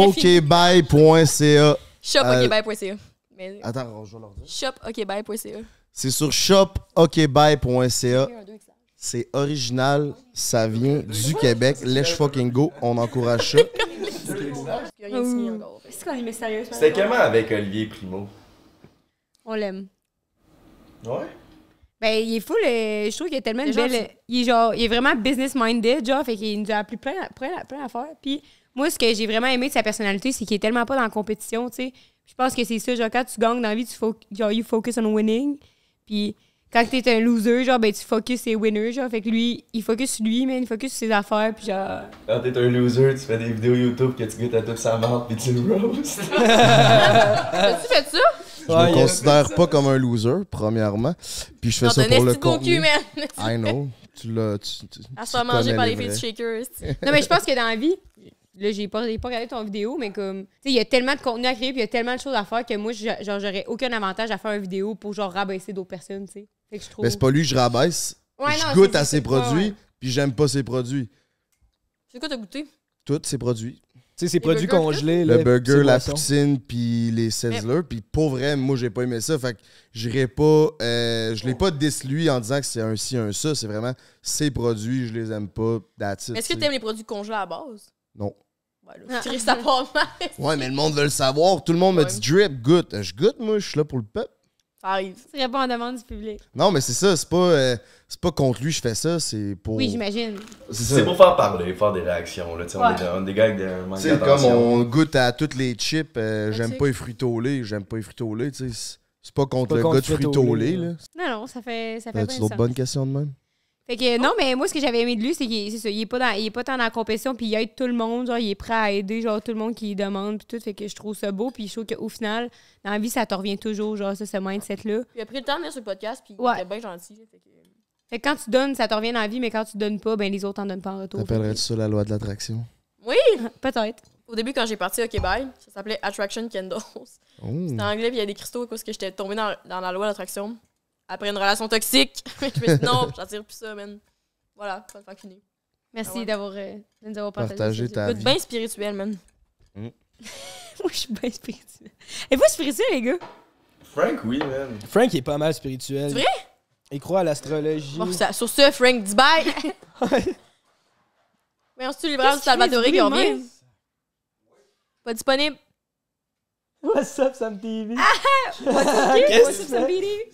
OKBye.ca. Shopokbye.ca. Mais Attends, je vais leur dire. shopokbye.ca. C'est sur shopokbye.ca. C'est original, ça vient du Québec. Let's fucking go, on encourage ça. Il y a rien de signé encore. C'est qu'on est mystérieux. C'était comment avec Olivier Primo? On l'aime. Ouais? Ben, il est full. Je trouve qu'il a tellement une Déjà, belle. Il est vraiment business-minded, genre. Fait qu'il nous a appris plein d'affaires. Puis moi, ce que j'ai vraiment aimé de sa personnalité, c'est qu'il est tellement pas dans la compétition, tu sais. Je pense que c'est ça, genre, quand tu gagnes dans la vie, you focus on winning. Puis quand t'es un loser, genre, ben, tu focus sur les winners, genre. Fait que lui, il focus sur lui, mais il focus sur ses affaires, puis genre. Quand t'es un loser, tu fais des vidéos YouTube que tu goûtes à toute sa marde pis tu le roast. As-tu fait ça? Je me considère pas comme un loser, premièrement. Puis je fais ça pour le bon contenu. cul, man. I know. Tu l'as. À se faire manger par les filles du Shakers. Non, mais je pense que dans la vie, là, j'ai pas regardé ton vidéo, mais comme, tu sais, il y a tellement de contenu à créer, puis il y a tellement de choses à faire que moi, genre, j'aurais aucun avantage à faire une vidéo pour, genre, rabaisser d'autres personnes, tu sais. Fait que je trouve. Mais c'est pas lui que je rabaisse. Ouais, Je non, goûte c'est- à c'est- ses produits, ouais. puis j'aime pas ses produits. C'est quoi t'as goûté? Tous ses produits. Tu sais, ces produits burgers, congelés. Le là, burger, ces la boissons. poutine, puis les Sizzlers. Puis pour vrai, moi, j'ai pas aimé ça. Fait que j'irai pas. Je l'ai pas déçu lui en disant que c'est un ci, un ça. C'est vraiment ses produits, je les aime pas. That's it, Mais est-ce que t'sais. t'aimes les produits congelés à la base? Non. Ouais, là, Chris, ça part mal. Ouais, mais le monde veut le savoir. Tout le monde me Ouais. dit drip, goûte. Je goûte, moi, je suis là pour le peuple. Ça arrive. Tu réponds à la demande du public. Non, mais c'est ça. C'est pas contre lui que je fais ça. C'est pour. Oui, j'imagine. C'est ça. C'est pour faire parler, faire des réactions. Là. On est des gars avec un manque Tu sais, comme d'attention. on goûte à toutes les chips, j'aime Classique. pas les fruits au lait, j'aime pas les fruits au lait, tu sais. C'est pas contre pas le contre gars de fruits fruits au au lait, lait, là. là. Non, ça fait As-tu plein de d'autres sens. bonnes questions de même? Fait que non, mais moi, ce que j'avais aimé de lui, c'est qu'il c'est ça, il est pas tant dans la compétition, puis il aide tout le monde, genre, il est prêt à aider, genre, tout le monde qui lui demande, puis tout. Fait que je trouve ça beau, puis je trouve qu'au final, dans la vie, ça te revient toujours, genre, ça, ce mindset-là. Il a pris le temps de venir sur le podcast, puis Ouais. il était bien gentil. Fait que... Fait que quand tu donnes, ça te revient dans la vie, mais quand tu donnes pas, ben les autres t'en donnent pas en retour. T'appellerais-tu ça la loi de l'attraction? Oui! Peut-être. Au début, quand j'ai parti OK Bye, ça s'appelait Attraction Candles. Oh. C'était en anglais, puis il y a des cristaux parce que j'étais tombée dans la loi de l'attraction. Après une relation toxique, je me suis dit non, j'attire plus ça, man. Voilà, ça fait fini. Merci Ah ouais. de nous avoir partagé Partager ça. ta Écoute, vie. bien spirituel, man. Moi, je suis bien spirituelle. Et vous, spirituel, les gars? Frank, oui, man. Frank il est pas mal spirituel. C'est vrai? Il croit à l'astrologie. Bon, sur ce, Frank, dis bye! Mais ensuite, livreur du Salvatore qui revient. Pas disponible. What's up, Sam TV? Qu'est-ce que ça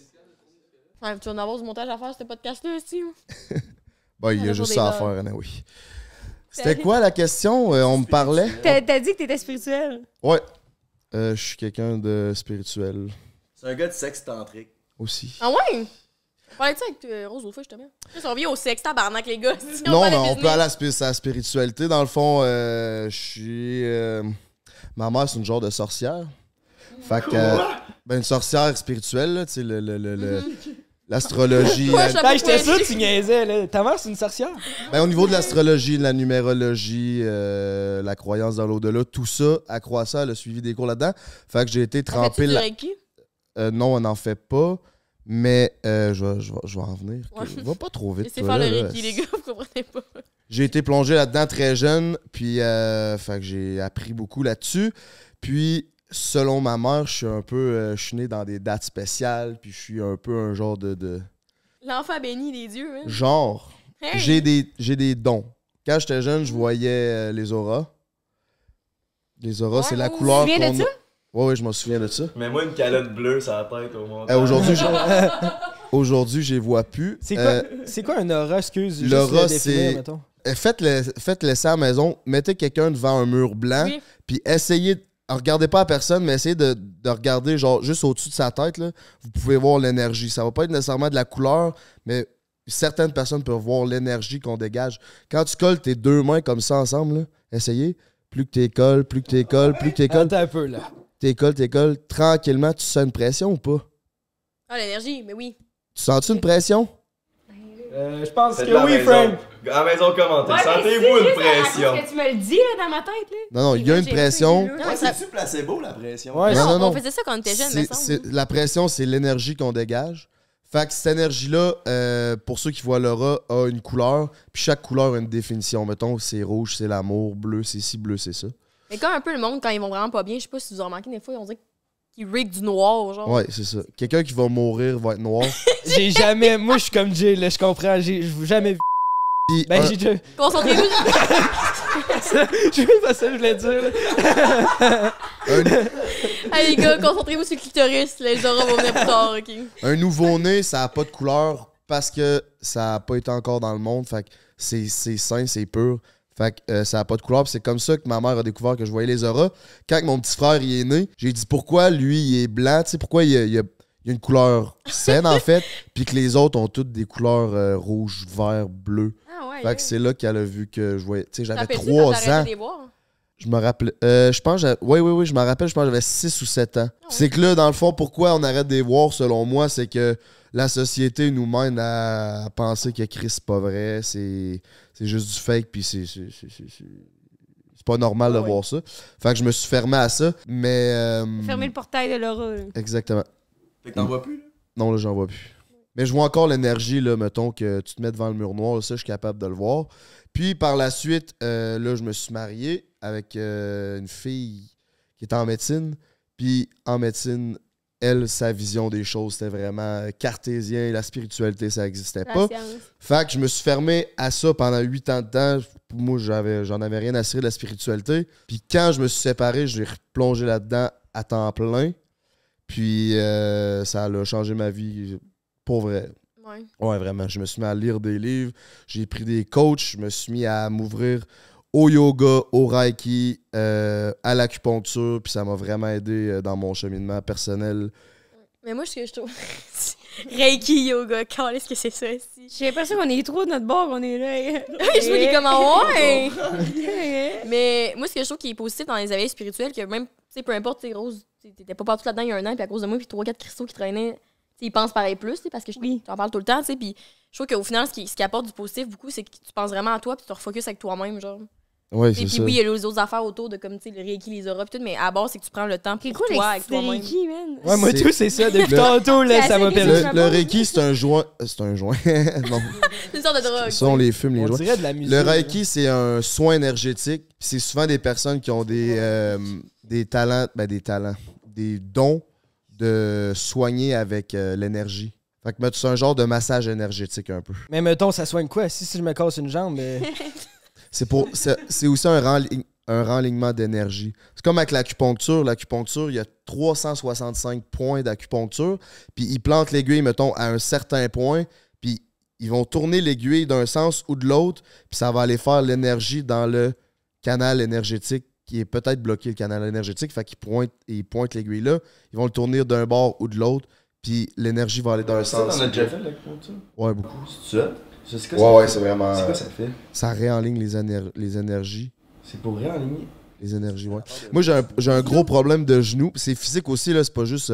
fait? Tu vas en avoir du montage à faire, ce podcast-là aussi. Bah, il y a On a juste pour ça à des faire, Anna, oui. C'était quoi la question? On me parlait? T'as dit que t'étais spirituel. Ouais. Je suis quelqu'un de spirituel C'est un gars de sexe tantrique. aussi. Ah ouais? On parlait de ça avec Rose l'autre fois, justement. On revient au sexe, tabarnak, les gars. Si Non, parle mais de on business. peut aller à la spiritualité. Dans le fond, je suis... ma mère, c'est une genre de sorcière. Fait que... une sorcière spirituelle, là, tu sais, l'astrologie. Ouais, Ben, j'étais sûr que tu niaisais, là. Ta mère, c'est une sorcière? Au niveau de l'astrologie, de la numérologie, la croyance dans l'au-delà, tout ça, à croissant, elle a suivi des cours là-dedans. Fait que j'ai été trempé... Fais-tu du Reiki? non, on n'en fait pas, mais je vais en venir. Ouais. Va pas trop vite. Laissez toi, faire le là. Reiki, les gars, vous comprenez pas. J'ai été plongé là-dedans très jeune, puis fait que j'ai appris beaucoup là-dessus. Puis, selon ma mère, je suis un peu... je suis né dans des dates spéciales, puis je suis un peu un genre de L'enfant béni des dieux, hein. genre. Hey! J'ai des dons. Quand j'étais jeune, je voyais les auras. Les auras, Ouais, c'est la ouais, couleur tu te souviens de qu'on... ça? Ouais, je me souviens de ça. Mets-moi une calotte bleue sur la tête au monde. Aujourd'hui, je les vois plus. C'est quoi un aura, excuse? Juste l'aura, le définir, c'est- mettons. Faites-le ça à la maison. Mettez quelqu'un devant un mur blanc, Oui. puis essayez... Regardez pas à personne, mais essayez de regarder genre juste au-dessus de sa tête. Là, vous pouvez voir l'énergie. Ça va pas être nécessairement de la couleur, mais certaines personnes peuvent voir l'énergie qu'on dégage. Quand tu colles tes deux mains comme ça ensemble, là, essayez. Plus que tu colles, plus que tu colles, plus que tu colles, Attends un peu, là. tu colles, tranquillement, tu sens une pression ou pas? Ah, l'énergie, mais oui. Tu sens-tu une pression? Je pense Faites que la oui, maison. Frank. À la maison, commentez. Ouais, mais Sentez-vous c'est une juste à pression. cause que tu me le dis là, dans ma tête. Là. Non, il y a une J'ai pression. pris, là. Non, ça- C'est-tu placebo, la pression? Ouais, Non, on faisait ça quand on était jeunes, mais ça. La pression, c'est l'énergie qu'on dégage. Fait que cette énergie-là, pour ceux qui voient l'aura, a une couleur. Puis chaque couleur a une définition. Mettons, c'est rouge, c'est l'amour. Bleu, c'est ci, bleu, c'est ça. Mais comme un peu le monde, quand ils vont vraiment pas bien, je sais pas si vous avez remarqué, des fois, on dirait qu'ils rig du noir, genre. Ouais, c'est ça. Quelqu'un qui va mourir va être noir. J'ai jamais... Moi, je suis comme Jay, là, je comprends. J'ai jamais vu... Puis Ben, un- j'ai déjà... Concentrez-vous. Je sais pas ça que je voulais dire, là. Hey, les gars, concentrez-vous sur le clitoris. Les auras vont venir plus tard, ok? un nouveau-né, ça n'a pas de couleur parce que ça n'a pas été encore dans le monde. Fait que c'est sain, c'est pur. Fait que ça n'a pas de couleur. Puis c'est comme ça que ma mère a découvert que je voyais les auras. Quand mon petit frère il est né, j'ai dit pourquoi lui il est blanc, tu sais, pourquoi il y a une couleur saine en fait, puis que les autres ont toutes des couleurs rouge, vert, bleu. Ah ouais. Fait que c'est là qu'elle a vu que je voyais. Tu sais, j'avais T'appelles-tu 3 quand t'as ans. arrêté de les voir? Je me rappelle. Je pense. Oui, je me rappelle. Je pense que j'avais 6 ou 7 ans. C'est que là, dans le fond, pourquoi on arrête de les voir, selon moi, c'est que la société nous mène à penser que Chris, c'est pas vrai. C'est juste du fake, puis c'est pas normal de voir ça. Fait que je me suis fermé à ça. Mais. Fermer le portail de l'aura. là. Exactement. Fait que t'en vois plus, là? Non, là, j'en vois plus. Mais je vois encore l'énergie, là, mettons, que tu te mets devant le mur noir. Ça, je suis capable de le voir. Puis, par la suite, là, je me suis marié avec une fille qui était en médecine. Puis, en médecine, elle, sa vision des choses, c'était vraiment cartésien. La spiritualité, ça n'existait La pas. science. Fait que je me suis fermé à ça pendant 8 ans de temps. Moi, j'en avais rien à cirer de la spiritualité. Puis, quand je me suis séparé, j'ai replongé là-dedans à temps plein. Puis, ça a changé ma vie pour vrai. Ouais. Ouais, vraiment. Je me suis mis à lire des livres, j'ai pris des coachs, je me suis mis à m'ouvrir au yoga, au reiki, à l'acupuncture, puis ça m'a vraiment aidé dans mon cheminement personnel. Mais moi, ce que je trouve. Reiki yoga, qu'est-ce que c'est ça ici? J'ai l'impression qu'on est trop de notre bord, on est là. Je me dis comment, ouais! Mais moi, ce que je trouve qui est positif dans les éveils spirituels, que même, tu sais, peu importe, tu sais, Rose, t'étais pas partout là-dedans il y a un an, puis à cause de moi, puis 3-4 cristaux qui traînaient, tu sais, ils pensent pareil plus, tu sais, parce que j'en parle tout le temps, tu sais, puis je trouve qu'au final, ce qui apporte du positif beaucoup, c'est que tu penses vraiment à toi, puis tu te refocuses avec toi-même, genre. Ouais, Et c'est puis ça. oui, il y a les autres affaires autour de comme, tu sais, le Reiki, les auras, puis tout, mais à base, c'est que tu prends le temps pour C'est quoi toi, avec les toi-même. Reiki, man? Ouais, moi, C'est- tout, c'est ça. Depuis Le- tantôt, là, C'est ça m'a assez perdu. bizarre. Le Reiki, c'est un joint. C'est un joint. Non. C'est une sorte de drogue. Ça, on les fume, les On joints. dirait de la musique. Le Reiki, c'est un soin énergétique. C'est souvent des personnes qui ont des talents, des dons de soigner avec l'énergie. Fait que c'est un genre de massage énergétique un peu. Mais mettons, ça soigne quoi? Si je me casse une jambe, C'est aussi un renlignement d'énergie. C'est comme avec l'acupuncture. L'acupuncture, il y a 365 points d'acupuncture. Puis ils plantent l'aiguille, mettons, à un certain point. Puis ils vont tourner l'aiguille d'un sens ou de l'autre. Puis ça va aller faire l'énergie dans le canal énergétique qui est peut-être bloqué, le canal énergétique. Fait qu'ils pointent l'aiguille là. Ils vont le tourner d'un bord ou de l'autre. Puis l'énergie va aller dans un sens. T'en as déjà fait l'acupuncture? Ouais, beaucoup. C'est ça? C'est quoi, Ouais, c'est vraiment. C'est quoi ça fait? Ça réenligne les énergies. C'est pour réaligner. Les énergies, ouais. Moi, j'ai un gros problème de genou. C'est physique aussi, là. C'est pas juste,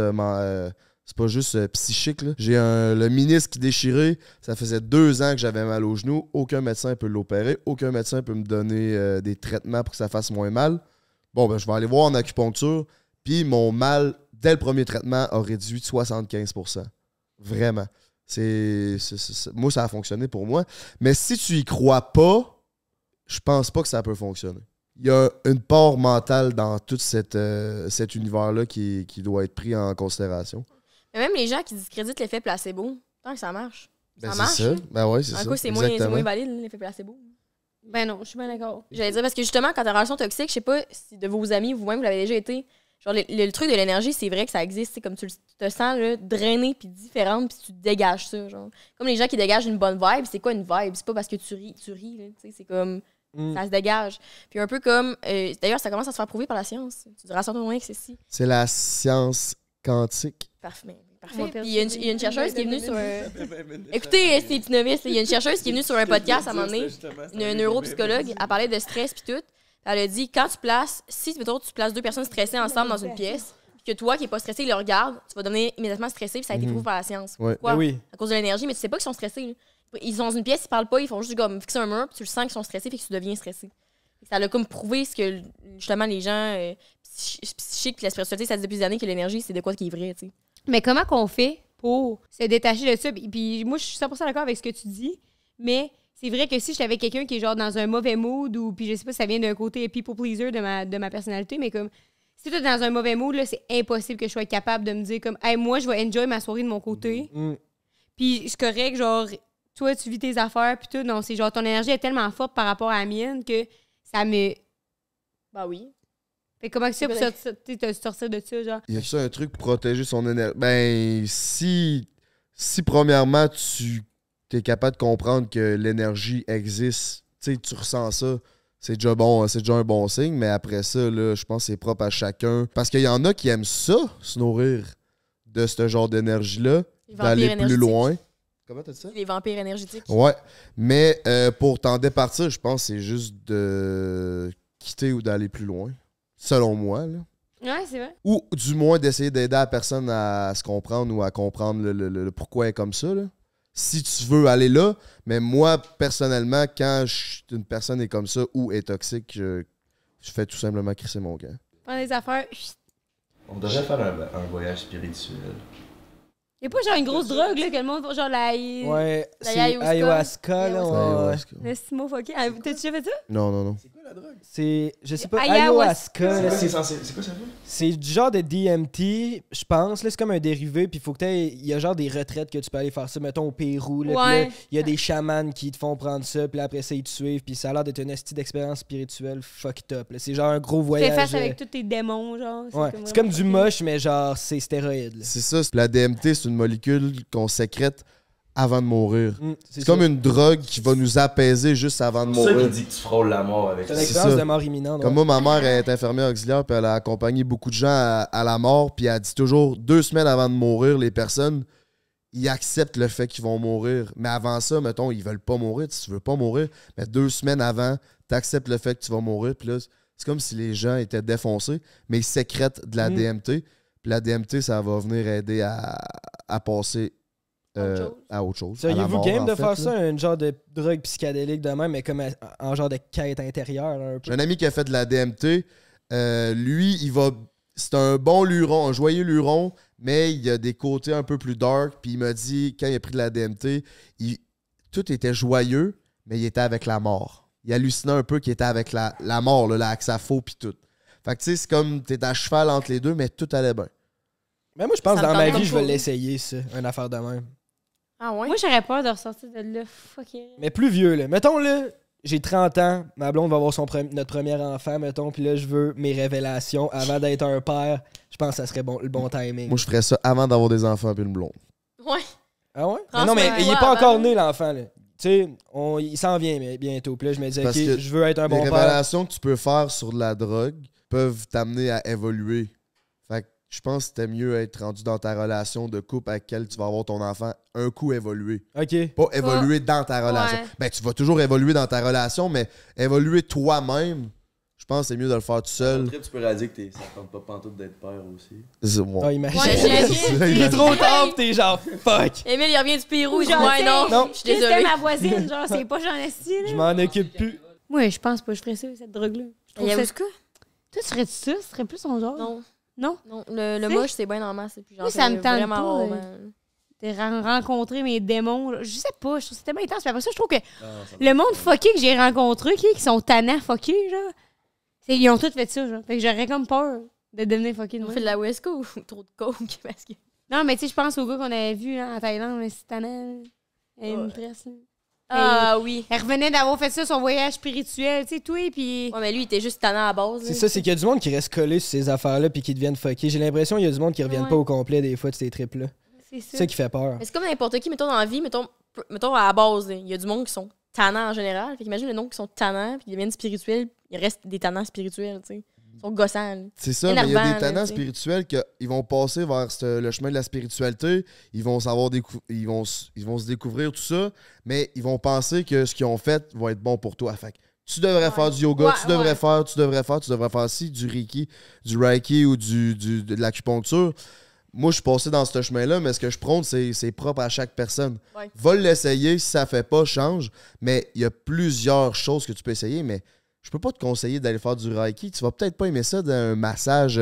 psychique, là. J'ai le ménisque qui déchirait. Ça faisait 2 ans que j'avais mal au genou. Aucun médecin peut l'opérer. Aucun médecin peut me donner des traitements pour que ça fasse moins mal. Bon, ben, je vais aller voir en acupuncture. Puis mon mal, dès le premier traitement, a réduit de 75%. Vraiment. Moi, ça a fonctionné pour moi. Mais si tu y crois pas, je pense pas que ça peut fonctionner. Il y a une part mentale dans tout cet univers-là qui doit être pris en considération. Mais même les gens qui discréditent l'effet placebo, tant que ça marche. Ben, ça marche. C'est ça. Ben ouais, c'est En ça. coup, c'est moins valide, l'effet placebo. Ben non, je suis bien d'accord. J'allais dire, parce que justement, quand t'as une relation toxique, je sais pas si de vos amis, vous-même, vous l'avez déjà été. Genre, le truc de l'énergie, c'est vrai que ça existe. C'est comme tu te sens là, drainé puis différente, puis tu dégages ça. Genre. Comme les gens qui dégagent une bonne vibe, c'est quoi une vibe? C'est pas parce que tu ris là, c'est comme. Ça se dégage. Puis un peu comme. D'ailleurs, ça commence à se faire prouver par la science. Tu diras sans ton moyen que c'est si. C'est la science quantique. Parfait. Puis il y a une chercheuse qui est venue sur un. Écoutez, ces petits novices, il y a une chercheuse qui est venue sur un podcast à un moment donné, une neuropsychologue, elle parlait de stress puis tout. Elle a dit, quand tu places, si mettons, tu places 2 personnes stressées ensemble dans une pièce, puis que toi qui n'es pas stressé, le regardes, tu vas devenir immédiatement stressé, puis ça a été prouvé par la science. Ouais. Pourquoi? Oui. À cause de l'énergie, mais tu sais pas qu'ils sont stressés. Là. Ils sont dans une pièce, ils parlent pas, ils font juste comme fixer un mur, puis tu le sens qu'ils sont stressés, puis que tu deviens stressé. Ça a comme prouvé ce que justement les gens psychiques puis la spiritualité, ça dit depuis des années que l'énergie, c'est de quoi qui est vrai, tu sais. Mais comment qu'on fait pour se détacher de ça? Puis moi, je suis 100% d'accord avec ce que tu dis, mais c'est vrai que si j'étais avec quelqu'un qui est genre dans un mauvais mood, ou puis je sais pas si ça vient d'un côté people pleaser de ma personnalité, mais comme si tu es dans un mauvais mood, là, c'est impossible que je sois capable de me dire comme hey, moi, je vais enjoy ma soirée de mon côté. Puis c'est correct, genre, toi, tu vis tes affaires, puis tout. Non, c'est genre, ton énergie est tellement forte par rapport à la mienne que ça me. Bah oui. Fait comment que ça pour sortir de ça, genre? Il y a ça un truc pour protéger son énergie. Ben, si premièrement, tu es capable de comprendre que l'énergie existe, tu sais, tu ressens ça, c'est déjà bon, c'est déjà un bon signe, mais après ça, là, je pense que c'est propre à chacun. Parce qu'il y en a qui aiment ça, se nourrir de ce genre d'énergie-là, d'aller plus loin. Comment t'as dit ça? Les vampires énergétiques. Ouais, mais pour t'en départir, je pense que c'est juste de quitter ou d'aller plus loin, selon moi, là. Ouais, c'est vrai. Ou du moins d'essayer d'aider la personne à se comprendre ou à comprendre le pourquoi elle est comme ça, là. Si tu veux aller là, mais moi, personnellement, quand une personne est comme ça ou est toxique, je fais tout simplement crisser mon camp. Prends des affaires. On devrait faire un voyage spirituel. Y'a pas genre une grosse drogue, là, que le monde va genre la. Ouais, La c'est ayahuasca. ayahuasca, là. ouais. Le Simo fucké. Ah, t'as-tu déjà fait ça? Non. C'est quoi la drogue? C'est, je sais pas, Ayahuasca. ayahuasca. là, C'est quoi ça fait? C'est du genre de DMT, je pense. Là, c'est comme un dérivé. Puis il faut que il y a genre des retraites que tu peux aller faire ça, mettons au Pérou. Là, Ouais. puis là, il y a des chamans qui te font prendre ça. Puis là, après ça, ils te suivent. Puis ça a l'air d'être une esti d'expérience spirituelle fucked up. Là. C'est genre un gros Tu voyage. fais face avec tous tes démons, genre. Ouais. C'est comme du moche, mais genre, c'est stéroïde. là. C'est ça. La DMT, c'est une molécule qu'on sécrète avant de mourir. C'est comme ça. une drogue qui va nous apaiser juste avant de C'est ça mourir. qui dit que tu frôles la mort avec C'est ça. une expérience ça. de mort imminente. Comme ouais. moi, ma mère est infirmière auxiliaire, puis elle a accompagné beaucoup de gens à la mort, puis elle dit toujours 2 semaines avant de mourir, les personnes, ils acceptent le fait qu'ils vont mourir. Mais avant ça, mettons, ils veulent pas mourir. Si tu veux pas mourir, mais 2 semaines avant, tu acceptes le fait que tu vas mourir, puis là, c'est comme si les gens étaient défoncés, mais ils sécrètent de la DMT, puis la DMT, ça va venir aider à passer à autre chose. Seriez-vous game de faire ça, un genre de drogue psychédélique de même, mais comme en genre de quête intérieure un peu? J'ai un ami qui a fait de la DMT. Lui, c'est un bon luron, un joyeux luron, mais il y a des côtés un peu plus dark. Puis il m'a dit, quand il a pris de la DMT, tout était joyeux, mais il était avec la mort. Il hallucinait un peu qu'il était avec la mort, là, avec sa faux puis tout. Fait que tu sais, c'est comme t'es à cheval entre les deux, mais tout allait bien. Mais moi, je pense Ça que me dans ma tente vie, je pas. vais l'essayer, ça, une affaire de même. Ah ouais? Moi, j'aurais peur de ressortir de là. Fuck it. Mais plus vieux, là. Mettons, là, j'ai 30 ans, ma blonde va avoir notre premier enfant, mettons, puis là, je veux mes révélations avant d'être un père. Je pense que ça serait le bon timing. Moi, je ferais ça avant d'avoir des enfants puis une blonde. Ouais. Ah ouais? Prends Non, mais soin de il est toi pas encore avant. né, l'enfant, là. Tu sais, il s'en vient bientôt. Puis là, je me disais, Parce OK, que je veux être un Les bon père. révélations que tu peux faire sur de la drogue peuvent t'amener à évoluer. Fait que je pense que c'était mieux être rendu dans ta relation de couple avec laquelle tu vas avoir ton enfant un coup évolué. OK. Pas évoluer dans ta relation. Ouais. Ben, tu vas toujours évoluer dans ta relation, mais évoluer toi-même, je pense que c'est mieux de le faire tout seul. Tu peux réaliser que ça tente pas pantoute d'être père aussi. C'est bon. Ah, imagine. Ouais, j'imagine. Il est trop tard, pis t'es genre, fuck. Emile, il revient du Pérou. Ou Je dis, genre, ouais, non, non. je suis C'était désolée. ma voisine, genre, c'est pas j'en esti, là. Je m'en occupe plus. Moi, je pense pas que je ferais ça, cette drogue-là. Je trouve ça... Ayahuasca? Toi, tu ferais ça? Ce serait plus son genre? Non. Non? Non, le Tu sais? moche, c'est bien en masse. Puis Moi, ça me tente vraiment pas, rarement. De rencontrer mes démons. Là. Je sais pas, je trouve que c'est tellement intense. Puis après ça, je trouve que le monde fucké que j'ai rencontré, qui sont tannants fuckés, genre, ils ont tous fait ça, genre. Fait que j'aurais comme peur de devenir fucké de On moi. fait de la Wesco ou trop de coke? Parce que... Non, mais tu sais, je pense au gars qu'on avait vu là, en Thaïlande, mais c'est tannant. Elle est une tresse, là. Ah oui. Elle revenait d'avoir fait ça, son voyage spirituel, tu sais, tout, et puis... Ouais, mais lui, il était juste tannant à la base. C'est ça, c'est qu'il y a du monde qui reste collé sur ces affaires-là puis qui deviennent fuckés. J'ai l'impression qu'il y a du monde qui reviennent Ouais. pas au complet des fois de ces trips-là. C'est C'est ça qui fait peur. Mais c'est comme n'importe qui, mettons dans la vie, mettons à la base, là, il y a du monde qui sont tannants en général. Fait qu'imagine le nombre qui sont tannants puis qui deviennent spirituels, il reste des tannants spirituels, tu sais. Ils sont gossants. Là. C'est ça, mais il y a énervant, des là, tannants tu sais. spirituels qu'ils vont passer vers le chemin de la spiritualité, ils vont savoir ils vont se découvrir tout ça, mais ils vont penser que ce qu'ils ont fait va être bon pour toi. Fait que tu devrais faire du yoga, Ouais, tu devrais faire ci, du reiki ou de l'acupuncture. Moi, je suis passé dans ce chemin-là, mais ce que je prône, c'est propre à chaque personne. Ouais. Va l'essayer, si ça fait pas, change. Mais il y a plusieurs choses que tu peux essayer, mais je peux pas te conseiller d'aller faire du Reiki. Tu vas peut-être pas aimer ça d'un massage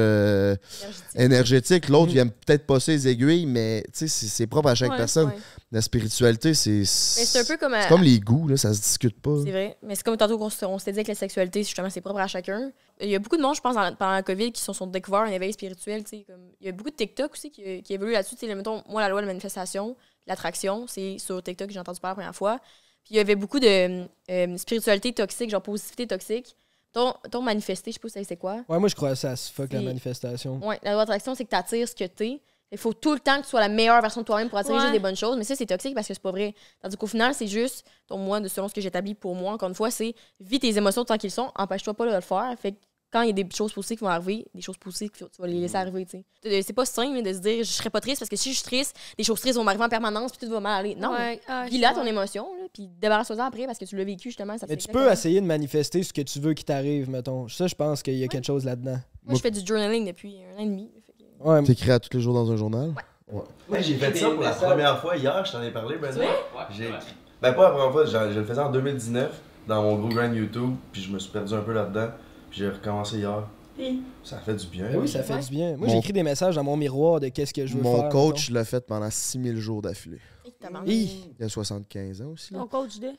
énergétique. L'autre, il aime peut-être pas ça les aiguilles, mais tu sais, c'est propre à chaque Ouais, personne. ouais. La spiritualité, c'est Mais c'est un peu comme. c'est comme les goûts, là, ça se discute pas. C'est vrai. Mais c'est comme tantôt qu'on s'était dit avec la sexualité, justement, c'est propre à chacun. Il y a beaucoup de monde, je pense, pendant la COVID, qui se sont découverts un éveil spirituel. Tu sais, comme... Il y a beaucoup de TikTok aussi qui évoluent là-dessus. Tu sais, mettons, moi, la loi de manifestation, l'attraction, c'est sur TikTok que j'ai entendu parler la première fois. Puis il y avait beaucoup de spiritualité toxique, genre positivité toxique. Ton manifester, je sais pas si c'est quoi. Ouais, moi je crois que ça se fuck la C'est- manifestation. Ouais, la loi d'attraction, c'est que tu attires ce que t'es. Il faut tout le temps que tu sois la meilleure version de toi-même pour attirer Ouais. juste des bonnes choses. Mais ça, c'est toxique parce que c'est pas vrai. Tandis qu'au final, c'est juste, moi, selon ce que j'établis pour moi, encore une fois, c'est vis tes émotions tant qu'ils sont, empêche-toi pas de le faire. Fait que quand il y a des choses positives qui vont arriver, des choses positives, tu vas les laisser arriver, tu sais. C'est pas simple de se dire, je serais pas triste parce que si je suis triste, des choses tristes vont m'arriver en permanence puis tout va mal aller. Non. Vis là ton émotion, là, puis débarrasse-toi après parce que tu l'as vécu justement. Ça Mais fait tu exactement- peux essayer de manifester ce que tu veux qui t'arrive, mettons. Ça, je pense qu'il y a quelque chose là-dedans. Moi, je fais du journaling depuis 1 an et demi. Fait que- Ouais, T'écris à tous les jours dans un journal? Ouais, j'ai fait ça pour la première fois hier, je t'en ai parlé, Brandon. Ouais, J'ai ouais. écrit. Ben, pas la première fois, je le faisais en 2019 dans mon gros grand YouTube, puis je me suis perdu un peu là-dedans, puis j'ai recommencé hier. Ça fait du bien. ben oui, ça fait Ouais. du bien. Moi, Mon- j'écris des messages dans mon miroir de qu'est-ce que je veux faire. Mon coach l'a fait pendant 6000 jours d'affilée. Hey, tabarnak. Hi. Il a 75 ans aussi. Là. Mon coach de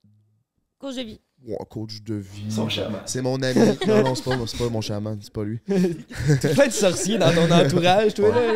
vie. Ouais, coach de vie. Son chaman. C'est mon ami. Non, c'est pas mon chaman, c'est pas lui. T'as plein de sorciers dans ton entourage, toi, là.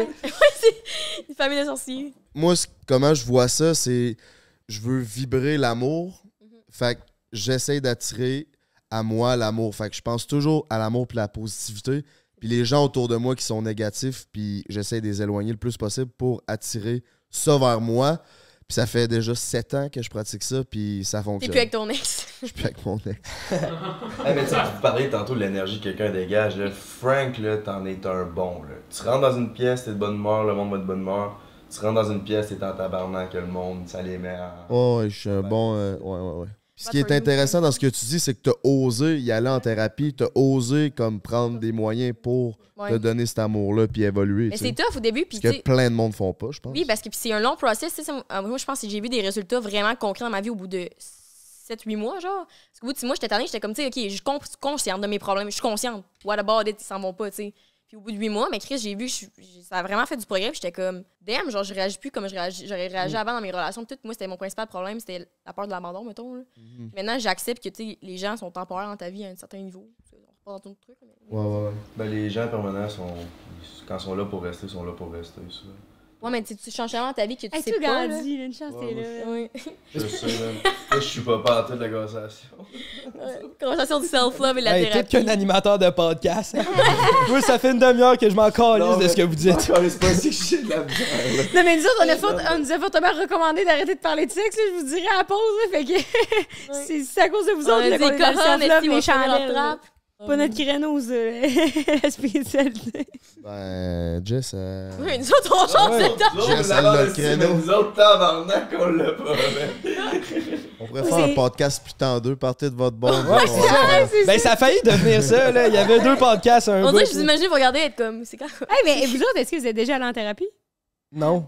Une famille de sorciers. Moi, comment je vois ça, c'est je veux vibrer l'amour. Fait que j'essaie d'attirer à moi l'amour. Fait que je pense toujours à l'amour puis la positivité. Puis les gens autour de moi qui sont négatifs, puis j'essaie de les éloigner le plus possible pour attirer ça vers moi. Puis ça fait déjà 7 ans que je pratique ça, puis ça T'es fonctionne. plus avec ton ex. Je suis plus avec mon ex. Hey, mais tu sais, vous parliez tantôt de l'énergie que quelqu'un dégage. Là. Frank, là, t'en es un bon. Là. Tu rentres dans une pièce, t'es de bonne humeur, le monde va être de bonne humeur. Tu rentres dans une pièce, t'es en tabarnak, que le monde, ça les met en... Ouais, je suis un bon. Ouais. Puis ce qui Bad est for you. intéressant dans ce que tu dis, c'est que tu as osé y aller en thérapie, tu as osé comme prendre des moyens pour Ouais. te donner cet amour-là puis évoluer. Mais tu sais. c'est tough au début. Puis, Ce que tu sais, plein de monde font pas, je pense. oui, parce que puis c'est un long process. Tu sais, moi, je pense que j'ai vu des résultats vraiment concrets dans ma vie au bout de 7-8 mois, genre. Parce qu'au bout de 6 mois, j'étais tannée, j'étais comme, tu sais, OK, je suis consciente de mes problèmes, je suis consciente. What about it? Ils s'en vont pas, tu sais. Puis au bout de 8 mois, mais Chris, j'ai vu, ça a vraiment fait du progrès. Puis j'étais comme, damn, genre, je réagis plus comme j'aurais réagi avant dans mes relations. Tout, moi, c'était mon principal problème, c'était la peur de l'abandon, mettons. Là. Puis maintenant, j'accepte que, tu sais, les gens sont temporaires dans ta vie à un certain niveau. On repart dans ton truc. Mais... Ouais. Ben, les gens permanents sont... Quand ils sont là pour rester, ils sont là pour rester, ça. Ouais, mais tu changes tellement ta vie que tu Hey, sais tout pas. Là. grandi, une chance, t'es là. Oui. Je sais, même. Moi, je suis pas parti de la conversation. Conversation du self-love et de la Hey, thérapie. peut-être qu'un animateur de podcast. Moi, ça fait une demi-heure que je m'en calisse de ce que vous dites. C'est pas si que j'ai de la bière, là. Non, mais nous autres, on nous a fortement recommandé d'arrêter de parler de sexe, là, je vous dirais à la pause, là, fait que c'est à cause de vous On autres, a là, dit qu'on est dans le Coran, self-love, mais les si, on va chandelles, leur là. trappe. Pas notre créneau, ça, la spiritualité. Ben, Jess, Oui, nous autres, on chante Ouais. tout le temps. Jess, elle a le créneau. Nous autres, tabarnak, on l'a pas, man. On pourrait faire un podcast plus tendeux, partez de votre bord. Ouais, c'est ça. Ben, ça a failli devenir ça, là. Il y avait 2 podcasts, un On bout, dirait que je vous là. imagine vous regarder et être comme, c'est quand Hey, mais vous autres, est-ce que vous êtes déjà allé en thérapie? Non.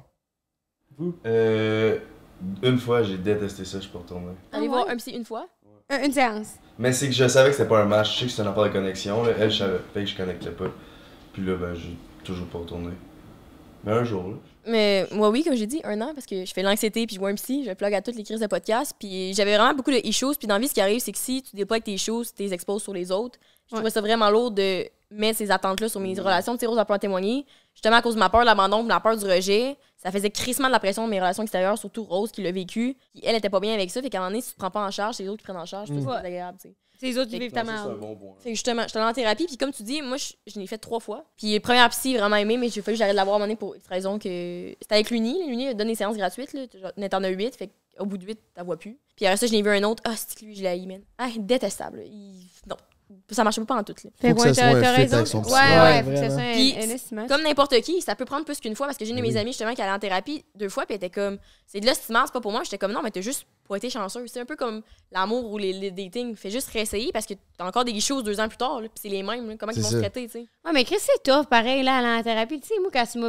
Une fois, j'ai détesté ça, je peux retourner. Allez voir un psy une fois. Une séance. Mais c'est que je savais que c'était pas un match, je sais que c'était une affaire de connexion, là. Elle, je savais, fait que je connectais pas. Puis là, ben, j'ai toujours pas retourné. Mais un jour, là. Mais moi, oui, comme j'ai dit, 1 an, parce que je fais l'anxiété puis je vois un psy, je plug à toutes les crises de podcast. Puis j'avais vraiment beaucoup de issues. Puis dans la vie, ce qui arrive, c'est que si tu déploies tes issues, tu les exposes sur les autres. Je trouvais ça vraiment lourd de mettre ces attentes-là sur mes relations. Tu sais, Rose a peur de témoigner. Justement, à cause de ma peur de l'abandon, de la peur du rejet, ça faisait crissement de la pression de mes relations extérieures, surtout Rose qui l'a vécu. Puis elle était pas bien avec ça. Fait qu'à un moment donné, si tu te prends pas en charge, c'est les autres qui prennent en charge. C'est pas désagréable, tu sais. C'est les autres qui Fait que vivent ta Non, ça, c'est un merde. bon point. Fait que justement, j'étais allée en thérapie, puis comme tu dis, moi, je l'ai fait 3 fois. Puis la première psy, vraiment aimée, mais j'ai fallu que j'arrête de la voir à un moment donné pour une raison que. C'était avec l'Uni. L'Uni donne des séances gratuites, là. T'en as 8, fait qu'au bout de 8, t'en vois plus. Puis après ça, je l'ai vu un autre. Ah, c'est que lui, je l'ai haï, man. Ah, détestable. Non. Ça marchait pas en tout, là. Fait Faut que ça soit un t'as fit raison. avec son psy. Ouais, Ouais, faut que ça soit Puis, un estimation. Comme n'importe qui, ça peut prendre plus qu'une fois parce que j'ai une de mes amies justement qui allait en thérapie 2 fois puis elle était comme c'est de l'estimation, c'est pas pour moi. J'étais comme non, mais t'as juste pas été chanceux. C'est un peu comme l'amour ou les dating. Fais juste réessayer parce que t'as encore des choses 2 ans plus tard, là, puis c'est les mêmes. Là. Comment ils vont C'est se ça. traiter, tu sais? Ouais, mais Chris, c'est tough, pareil, là, aller en thérapie. Tu sais, moi, quand tu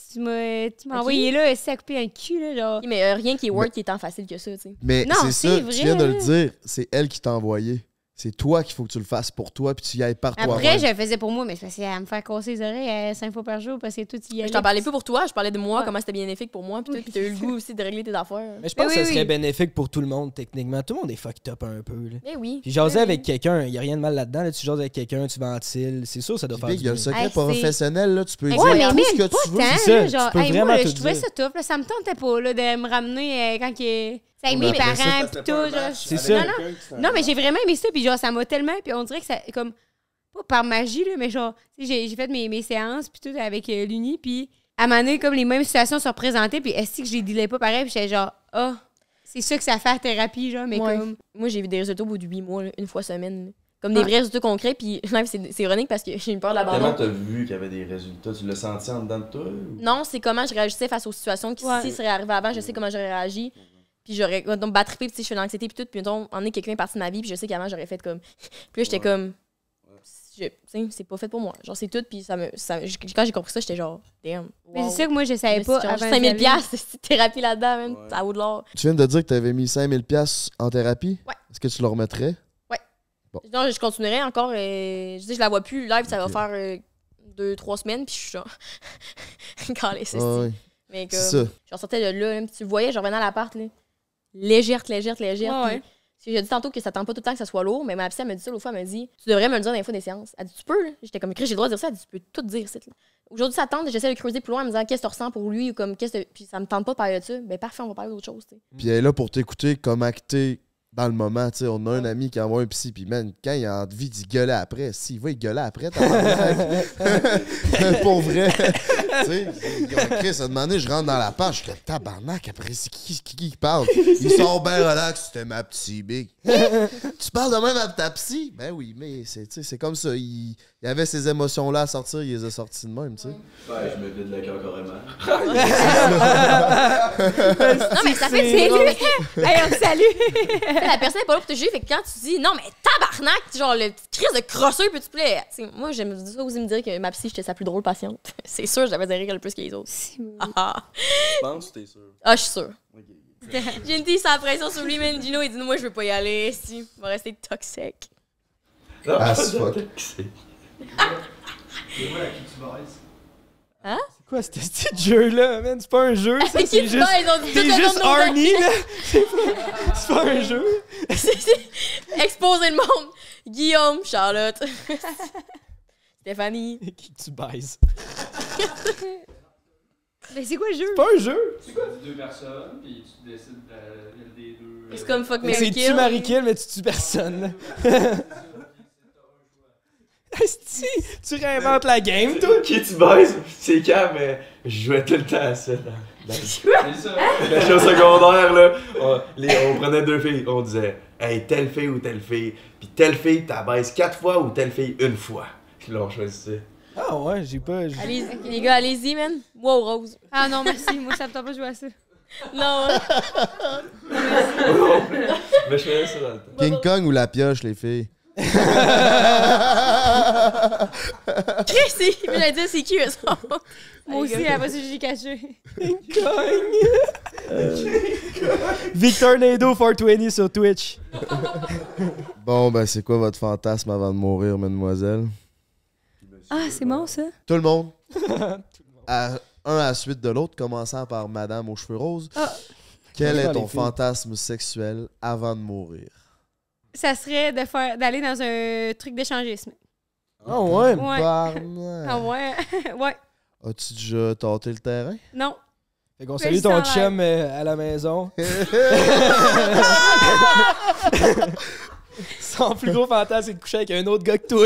m'as envoyé là, c'est à couper un cul, là, genre. Mais rien qui est word qui est tant facile que ça, tu sais. Mais Non, c'est c'est ça, vrai, tu viens de le là. dire, c'est elle qui t'a envoyé. C'est toi qu'il faut que tu le fasses pour toi, puis tu y ailles par toi. Après, je le faisais pour moi, mais c'est parce qu'elle me faire casser les oreilles 5 fois par jour parce que tout y Je t'en parlais pas pour toi, je parlais de moi, Ouais. comment c'était bénéfique pour moi, puis Oui, puis t'as eu le c'est goût aussi de régler tes affaires. Mais je pense Oui, que ça oui, serait oui. bénéfique pour tout le monde, techniquement. Tout le monde est fucked up un peu, là. Mais oui. Puis jaser Oui, avec oui. quelqu'un, il y a rien de mal là-dedans. Là, tu jases avec quelqu'un, tu ventiles. C'est sûr, ça doit faire Il du y a le bien. secret Hey, professionnel, là, tu peux Ouais, dire mais tout même ce que pas tu veux. tant, C'est ça, là, tu genre, peux hey, vraiment moi, tout je trouvais dire. ça tough, là, ça me tentait pas, là, de me ramener quand que... avec Mais mes après ça, parents, pis tout, genre. C'est ça. Non, mais j'ai vraiment aimé ça, puis genre, ça m'a tellement, puis on dirait que ça, comme, pas par magie, là, mais genre, tu sais, j'ai fait mes séances, puis tout, avec l'Uni, puis à un moment donné, comme les mêmes situations se représentaient, puis est-ce que je les dealais pas pareil, puis j'étais genre, ah, c'est ça que ça fait la thérapie, genre, mais Ouais. comme... Moi, j'ai vu des résultats au bout de 8 mois, là, une fois semaine. Là. Comme des vrais résultats concrets, puis même, c'est ironique parce que j'ai eu peur de Tellement l'abandon. t'as vu qu'il y avait des résultats, tu l'as senti en dedans de toi? Ou... Non, c'est comment je réagissais face aux situations qui, Ouais. si seraient arrivées avant, je sais comment j'aurais réagi. Puis j'aurais donc battrippé, puis tu sais, je fais de l'anxiété, puis tout. Puis mettons, en est quelqu'un est parti de ma vie, puis je sais qu'avant, j'aurais fait comme. Puis là, j'étais comme. Tu sais, c'est pas fait pour moi. Genre, c'est tout, puis quand j'ai compris ça, j'étais genre, damn. Mais wow. c'est ça que moi, je savais pas avant 5000 d'y aller. piastres, c'est thérapie là-dedans, man. Ouais. Ça vaut de l'or. Tu viens de dire que tu avais mis 5000 pièces en thérapie? Ouais. Est-ce que tu le remettrais? Non, je continuerai encore. Je dis, je la vois plus live, ça Ok. va faire 2-3 semaines, puis je suis genre. Calé, c'est Ah, ouais. Mais C'est ça. comme. Je sortais de là, puis tu le voyais, je revenais à l'appart, là. Légère. Ouais, puis ouais. j'ai dit tantôt que ça tente pas tout le temps que ça soit lourd, mais ma psy, elle m'a dit ça l'autre fois, elle m'a dit tu devrais me le dire dans les fois des séances. Elle dit tu peux, là. J'étais comme Chris, j'ai le droit de dire ça. Elle dit tu peux tout dire, c'est là. Aujourd'hui, ça tente, j'essaie de creuser plus loin en me disant qu'est-ce que tu ressens pour lui ou comme qu'est-ce que. Puis ça me tente pas de parler de ça. Ben parfait, on va parler d'autre chose, tu sais. Puis elle est là pour t'écouter comment que t'es dans le moment. Tu sais, on a un ami qui envoie un psy, puis man, quand il a envie d'y gueuler après, s'il va y gueuler après, tabarnak. Pour vrai. Tu sais, Chris a demandé, je rentre dans la page, je suis tabarnak, après, c'est qui parle? Il sort bien relax, c'était ma psy, big. Tu parles de même à ta psy? Ben oui, mais c'est, tu sais, c'est comme ça. Il avait ces émotions-là à sortir, il les a sorties de même, tu sais. Ouais, je me vide le cœur carrément. Non, mais ça fait C'est non, lui! mais Hey, on te salue! la personne est pas là pour te juger, fait que quand tu dis non, mais tabarnak, genre le petit crise de crosseux, peux-tu plaît? Moi, j'aime ça oser me dire que ma psy, j'étais sa plus drôle patiente. C'est sûr, j'avais des rires le plus que les autres. Ah, Je pense que t'es sûr. je suis sûre. J'ai une sans pression sur lui, man. Gino, il dit moi, je veux pas y aller. Si, il va rester toxique. Ah, c'est fuck. C'est quoi ce petit jeu-là, man? C'est pas un jeu, ça? Qui C'est se juste. bat, ils ont dit T'es tout le juste nom de nos Arnie, là? C'est pas un jeu? Exposer le monde. Guillaume, Charlotte. Stéphanie. Qui tu baises? Mais c'est quoi le jeu? C'est pas un jeu! C'est quoi? Deux personnes, puis tu décides laquelle des deux. C'est comme fuck Mais Mary c'est Kill. tu Marie Kill, mais tu tues personne. Esti, tu réinventes la game, toi? Qui tu baises? C'est quand, mais je jouais tout le temps à ça. C'est ça. La chose secondaire, là, on prenait deux filles, on disait hey, telle fille ou telle fille, puis telle fille, t'as baise 4 fois ou telle fille une fois. Puis là, on choisissait. Ah ouais, j'ai pas. Allez, les gars, allez-y, man. Wow, Rose. Ah non, merci. Moi, ça me tente pas de jouer à ça. Non, Mais je faisais ça dans le temps. King Kong ou la pioche, les filles? Chris, il me dire c'est qui eux autres? Moi aussi, après ça, j'ai caché. Victor Nado 420 sur Twitch. Bon, ben, c'est quoi votre fantasme avant de mourir, mademoiselle? Ah, c'est bon, ça? Tout le monde. Un à la suite de l'autre, commençant par Madame aux cheveux roses. Ah. Quel Dans est les ton filles. fantasme sexuel avant de mourir? Ça serait d'aller dans un truc d'échangisme. Ah ouais? Ouais. Barnac. Ah ouais? Ouais. As-tu déjà tâté le terrain? Non. Fait qu'on Fais salue le ton salaire. chum à la maison. Son plus gros fantasme, c'est de coucher avec un autre gars que toi.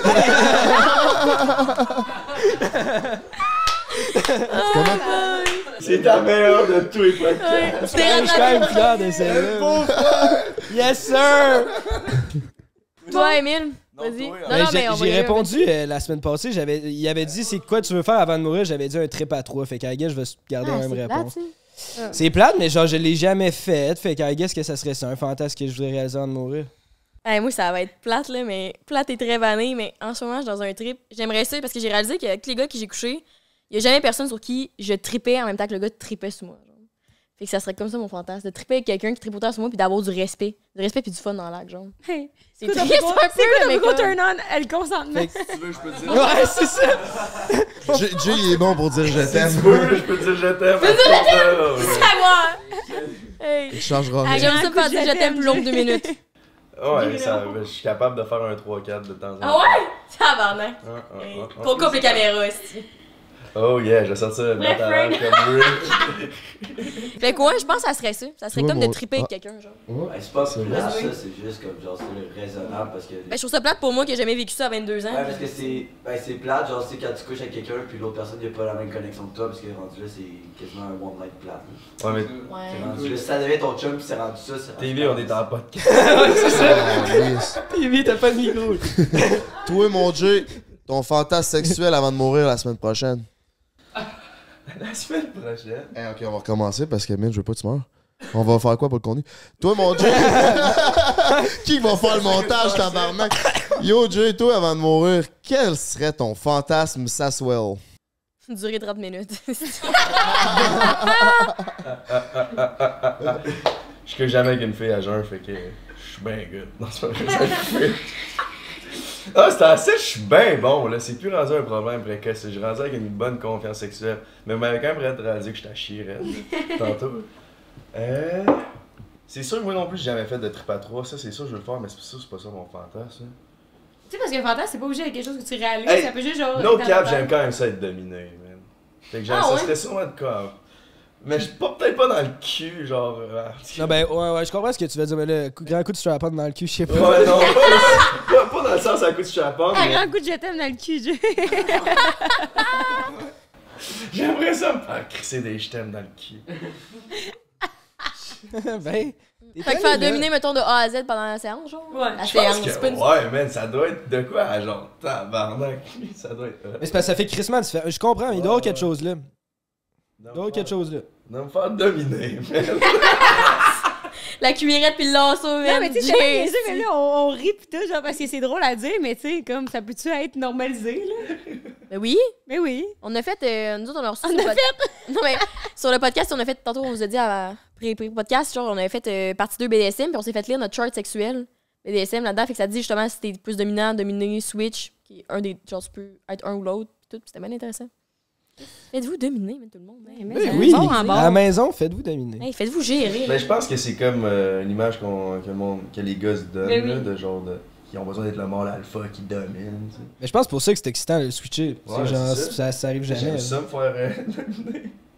C'est ta meilleure de tous les podcasts. Je suis quand même fier de celle-là. Yes, sir! Toi, Emile, Non, vas-y. toi, Non, Ben, non, mais on va j'ai y répondu la semaine passée. Il avait dit c'est quoi tu veux faire avant de mourir. J'avais dit un trip à 3. Fait qu'à guess, je vais garder la même réponse. C'est plate, mais genre, je l'ai jamais fait. Fait qu'à guess que ça serait ça, un fantasme que je voudrais réaliser avant de mourir. Hey, moi, ça va être plate, là, mais plate et très vanné, mais en ce moment, je suis dans un trip. J'aimerais ça parce que j'ai réalisé qu'avec les gars que j'ai couchés, il n'y a jamais personne sur qui je tripais en même temps que le gars tripait sur moi. Genre. Fait que ça serait comme ça mon fantasme, de tripper avec quelqu'un qui tripe autant sur moi puis d'avoir du respect. Du respect puis du fun dans l'acte, genre. Hey. C'est C'est quoi triste un peu, ton mais plus gros comme- turn on? Elle consentement. Si tu veux, je peux te dire. Ouais, c'est ça! Jay, il est bon pour dire je Si t'aime. tu veux, je peux te dire je t'aime. Savoir! Hey. Il changera Ah, rien. J'aime ça coup, faire dire je je t'aime plus long que 2 minutes. Ouais, ça, je suis capable de faire un 3-4 de temps en temps. Ah ouais? Tabarnak! Hey. Qu'on coupe les caméras, aussi. Oh yeah, je vais sortir le Bref, battant comme Rick. Fait quoi, je pense que ça serait ça. Ça serait Ouais, comme de moi- triper avec quelqu'un, genre. Ben, c'est pas C'est plate, vrai. ça, c'est juste comme genre c'est raisonnable parce que. Ben, je trouve ça plate pour moi qui j'ai jamais vécu ça à 22 ans. Ouais, parce que c'est plate, genre c'est quand tu couches avec quelqu'un puis l'autre personne n'a pas la même connexion que toi parce que rendu là c'est quasiment un one night plate. Là. Ouais, mais Ouais. C'est rendu là, si ça devait être ton chum puis c'est rendu ça, c'est rendu TV, on est en podcast. Ah, yes. TV, t'as pas de micro. Toi, mon Jay, ton fantasme sexuel avant de mourir la semaine prochaine. La semaine prochaine. Hey, ok, on va recommencer parce que, man, je veux pas que tu meurs. On va faire quoi pour le contenu? Toi, mon Jay, qui va faire le montage, tabarnak? Yo, Jay, toi, avant de mourir, quel serait ton fantasme Saswell? Durer 30 minutes. Je couche jamais avec une fille à jeun, fait que je suis bien good. Non, c'est pas vrai. Ah, c'est assez, je suis bien bon, là. C'est plus rendu un problème précoce. J'ai rendu avec une bonne confiance sexuelle. Mais vous m'avez quand même réalisé que j'étais à chier, raide, tantôt. C'est sûr que moi non plus, j'ai jamais fait de trip à 3. Ça, c'est sûr que je veux le faire, mais c'est pas ça mon fantasme. Tu sais, parce qu'un fantasme, c'est pas obligé d'être quelque chose que tu réalises. Hey, Ça peut juste genre. No être cap, dans j'aime ta quand même ça être dominé, man. Fait que Ah, ça ouais? serait sûrement de quoi. Mais je suis peut-être pas dans le cul, genre. Non, ben, ouais, je comprends ce que tu veux dire, mais là, grand coup de strap-on dans le cul, je sais pas. Ouais, non, pas dans le sens à coup de chapeau, Un mais grand coup de je t'aime dans le cul, Jay. j'aimerais ça me faire crisser des je t'aime dans le cul. Ben. Fait que faire dominer, mettons, de A à Z pendant la séance, genre. Ouais. La Je séance, pense c'est que, pas une... ouais, man, ça doit être de quoi, à genre, tabarnak, ça doit être... Mais c'est parce que ça fait crissement différent. Je comprends, mais il doit y avoir quelque chose là. Il doit y avoir quelque chose là. De me faire dominer, man. La cuillerette pis le lasso, Non, man. mais tu sais, c'est pas Jay, niaiseux, mais là, on rit pis tout, genre, parce que c'est drôle à dire, mais tu sais, comme, ça peut-tu être normalisé, là? Ben oui, Mais oui. on a fait... nous autres, on a reçu... On sur le a pod- Non, mais sur le podcast, on a fait... Tantôt, on vous a dit à pré-podcast, genre, on avait fait partie 2 BDSM, puis on s'est fait lire notre chart sexuel BDSM là-dedans, fait que ça dit justement si t'es plus dominant, dominé, switch, qui est un des... Genre, tu peux être un ou l'autre, pis tout, pis c'était bien intéressant. Faites-vous dominer, mais tout le monde. Hein? Mais Oui, c'est oui. bon en À bord. la maison, faites-vous dominer. Hey, faites-vous gérer. Ben, je pense que c'est comme une image que les gars se donnent, Ben oui. là, de genre de... Qui ont besoin d'être le mâle alpha qui domine, tu sais. Mais je pense pour ça que c'est excitant de le switcher. Ouais, C'est genre, c'est ça. ça arrive jamais. J'aime là. ça me faire dominer.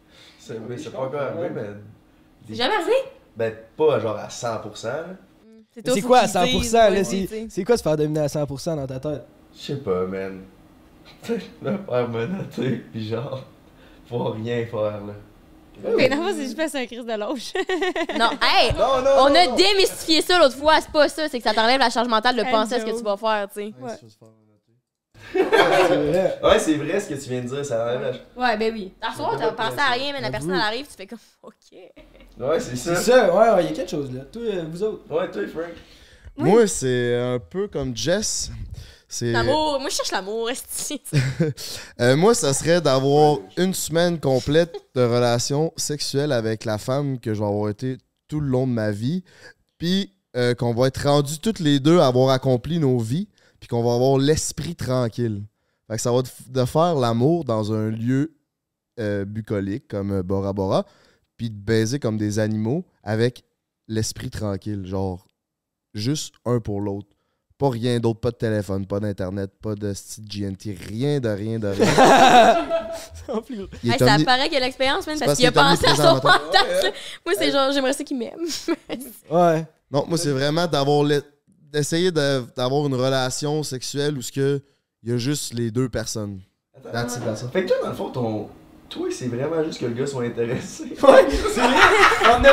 C'est pas encore arrivé, mais. C'est jamais arrivé? Ben, pas genre à 100%. Là. C'est quoi à 100%? Là, c'est quoi se faire dominer à 100% dans ta tête? Je sais pas, man. Me faire menotter, pis genre, faut rien faire, là. Mais non, c'est juste parce que c'est un crise de lâche. Non, hey! On a démystifié ça l'autre fois, c'est pas ça, c'est que ça t'enlève la charge mentale de penser à ce que tu vas faire, tu sais. Ouais, c'est vrai ce que tu viens de dire, ça enlève la... Ouais, ben oui. À soir, t'as pensé à rien, mais la personne elle arrive, tu fais comme, ok. Ouais, c'est ça. C'est ça, ouais, il y a quelque chose là. Toi, vous autres. Ouais, toi, Frank. Moi, c'est un peu comme Jess. C'est... L'amour, moi je cherche l'amour, esti. Moi, ça serait d'avoir une semaine complète de relation sexuelle avec la femme que je vais avoir été tout le long de ma vie. Puis qu'on va être rendus toutes les deux à avoir accompli nos vies. Puis qu'on va avoir l'esprit tranquille. Fait que ça va de faire l'amour dans un lieu bucolique comme Bora Bora. Puis de baiser comme des animaux avec l'esprit tranquille. Genre, juste un pour l'autre. Pas rien d'autre, pas de téléphone, pas d'internet, pas de style GNT, rien de rien. Hey, ça paraît qu'il a l'expérience, même, parce qu'il a pensé à son fantasme. Moi, c'est genre, j'aimerais ça qu'il m'aime. Ouais. Non, moi, c'est vraiment d'essayer d'avoir une relation sexuelle où il y a juste les deux personnes. Attends. Fait que toi, dans le fond, toi, c'est vraiment juste que le gars soit intéressé. Ouais, c'est vrai.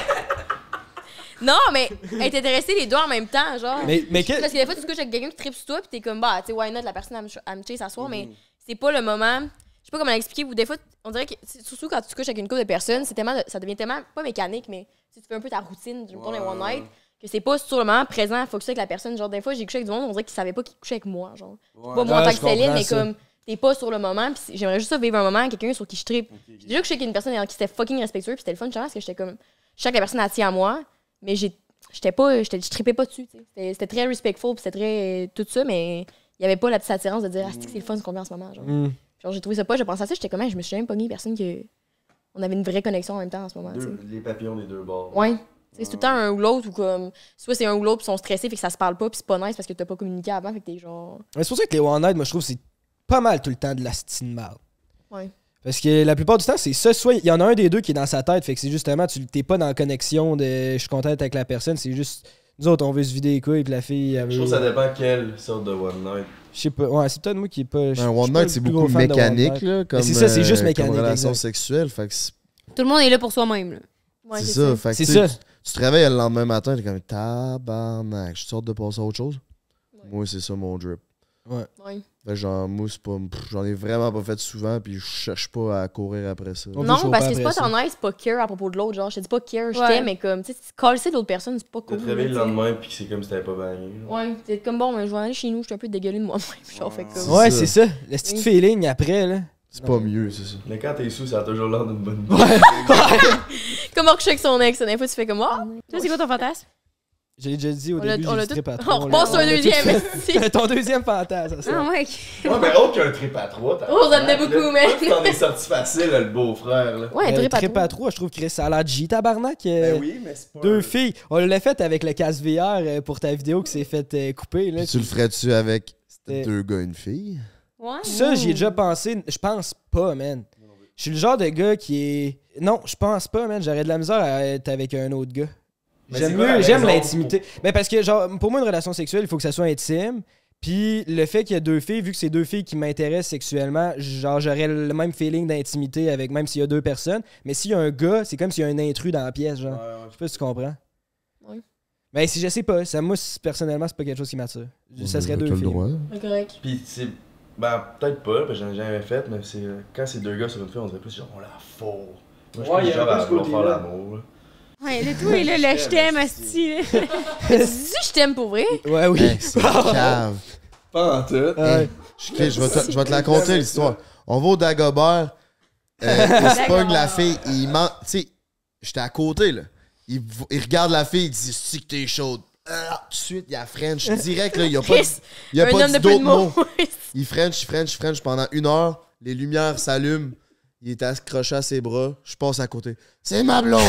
Non, mais être intéressé les deux en même temps, genre. Mais Parce que des fois, tu te couches avec quelqu'un qui tripe sur toi, pis t'es comme, bah, tu sais, why not, la personne à me chase à soir, mais c'est pas le moment. Je sais pas comment l'expliquer, ou des fois, on dirait que, surtout quand tu te couches avec une couple de personnes, ça devient tellement, pas mécanique, mais tu fais un peu ta routine, du temps les one night, que c'est pas sur le moment présent, focusé avec la personne. Genre, des fois, j'ai couché avec du monde, on dirait qu'ils savaient pas qu'ils couchaient avec moi, genre. Pas moi en tant que Céline, mais comme, t'es pas sur le moment, pis j'aimerais juste ça vivre un moment avec quelqu'un sur qui je tripe. J'ai déjà couché avec une personne qui était fucking respectueuse, pis c'était le fun, parce que j'étais comme, je sais que la personne a tient à moi, mais je trippais pas dessus, tu sais. C'était très respectful, pis c'était très tout ça, mais il y avait pas la petite attirance de dire, ah, c'est le fun ce qu'on vit en ce moment, genre. Genre, j'ai trouvé ça pas, je pensais à ça, j'étais comme, je me suis jamais pogné personne que. On avait une vraie connexion en même temps en ce moment, tu sais. Les papillons des deux bords. Ouais. C'est tout le temps un ou l'autre, ou comme. Soit c'est un ou l'autre, pis ils sont stressés, fait que ça se parle pas, pis c'est pas nice parce que t'as pas communiqué avant, fait que t'es genre. C'est pour ça que les one night, moi, je trouve que c'est pas mal tout le temps de la style mal. Ouais. Parce que la plupart du temps, c'est ça. Soit il y en a un des deux qui est dans sa tête, fait que c'est justement, t'es pas dans la connexion de je suis content d'être avec la personne, c'est juste. Nous autres, on veut se vider les couilles, puis la fille. Elle veut... Je trouve que ça dépend quelle sorte de one night. Je sais pas. Ouais, c'est peut-être moi qui est pas. Un one night, c'est beaucoup mécanique, là. Comme, c'est ça, c'est juste mécanique. Comme relation sexuelle. Fait que tout le monde est là pour soi-même, là. Ouais, c'est ça. Fait que c'est ça. Tu te réveilles le lendemain matin, t'es comme tabarnak. Je sorte de passer à autre chose. Ouais. Moi, c'est ça mon drip. Ouais. Fait genre, moi, c'est pas. J'en ai vraiment pas fait souvent, puis je cherche pas à courir après ça. Non, parce que c'est pas ton nice, c'est pas care à propos de l'autre. Genre, je te dis pas care, je t'aime, mais comme, tu sais, coller de l'autre personne, c'est pas cool. Tu te réveilles le lendemain, puis c'est comme si t'avais pas bagné. Ouais, c'est comme bon, mais je vais aller chez nous, je suis un peu dégueulée de moi-même. Genre, fait comme. Ouais, c'est ça. Le petit feeling après, là. C'est pas mieux, c'est ça. Mais quand t'es sous, ça a toujours l'air d'une bonne idée. Ouais. Comme on couche avec son ex, des fois, tu fais comme, oh. Toi, c'est quoi ton fantasme? J'ai déjà dit au début, j'ai trip à 3. On repasse sur un deuxième. Ton deuxième fantasme, ça. Ah ouais. Ouais, mais autre qu'un trip à 3. Oh, ça me fait beaucoup, mais. T'en es sorti facile, le beau-frère, là. Ouais, un trip à 3, je trouve que ça a l'air de J, tabarnak. Ben oui, mais c'est pas. Deux filles. On l'a fait avec le casque VR pour ta vidéo qui s'est fait couper, là. Puis tu le ferais-tu avec deux gars et une fille? Ouais. Ça, j'y ai déjà pensé. Je pense pas, man. Je suis le genre de gars qui est. Non, je pense pas, man. J'aurais de la misère à être avec un autre gars. J'aime l'intimité. Mais parce que, genre, pour moi, une relation sexuelle, il faut que ça soit intime. Puis le fait qu'il y a deux filles, vu que c'est deux filles qui m'intéressent sexuellement, genre, j'aurais le même feeling d'intimité avec, même s'il y a deux personnes. Mais s'il y a un gars, c'est comme s'il y a un intrus dans la pièce, genre. Ouais. Je sais pas si tu comprends. Oui. Mais si je sais pas, ça, moi, personnellement, c'est pas quelque chose qui m'attire. Ça serait deux filles. C'est correct. Puis c'est. Ben, peut-être pas, parce que j'en ai jamais fait, mais c'est quand c'est deux gars sur une fille, on dirait plus genre, on la fourre. Moi, je suis genre à vouloir faire l'amour, là. Ouais, le tout est là, le je t'aime, asti. Tu dis je t'aime pour vrai? Ouais, oui. Hey, c'est cave. Pas en tout. Je vais te la conter, l'histoire. On va au Dagobert. Il se pogne la fille. Il ment. Tu sais, j'étais à côté, là. Il regarde la fille, il dit c'est que t'es chaude. Tout de suite, il y a French. Direct, là, il n'y a pas dit d'autres mots. Il French pendant 1 heure. Les lumières s'allument. Il est accroché à ses bras. Je passe à côté. C'est ma blonde,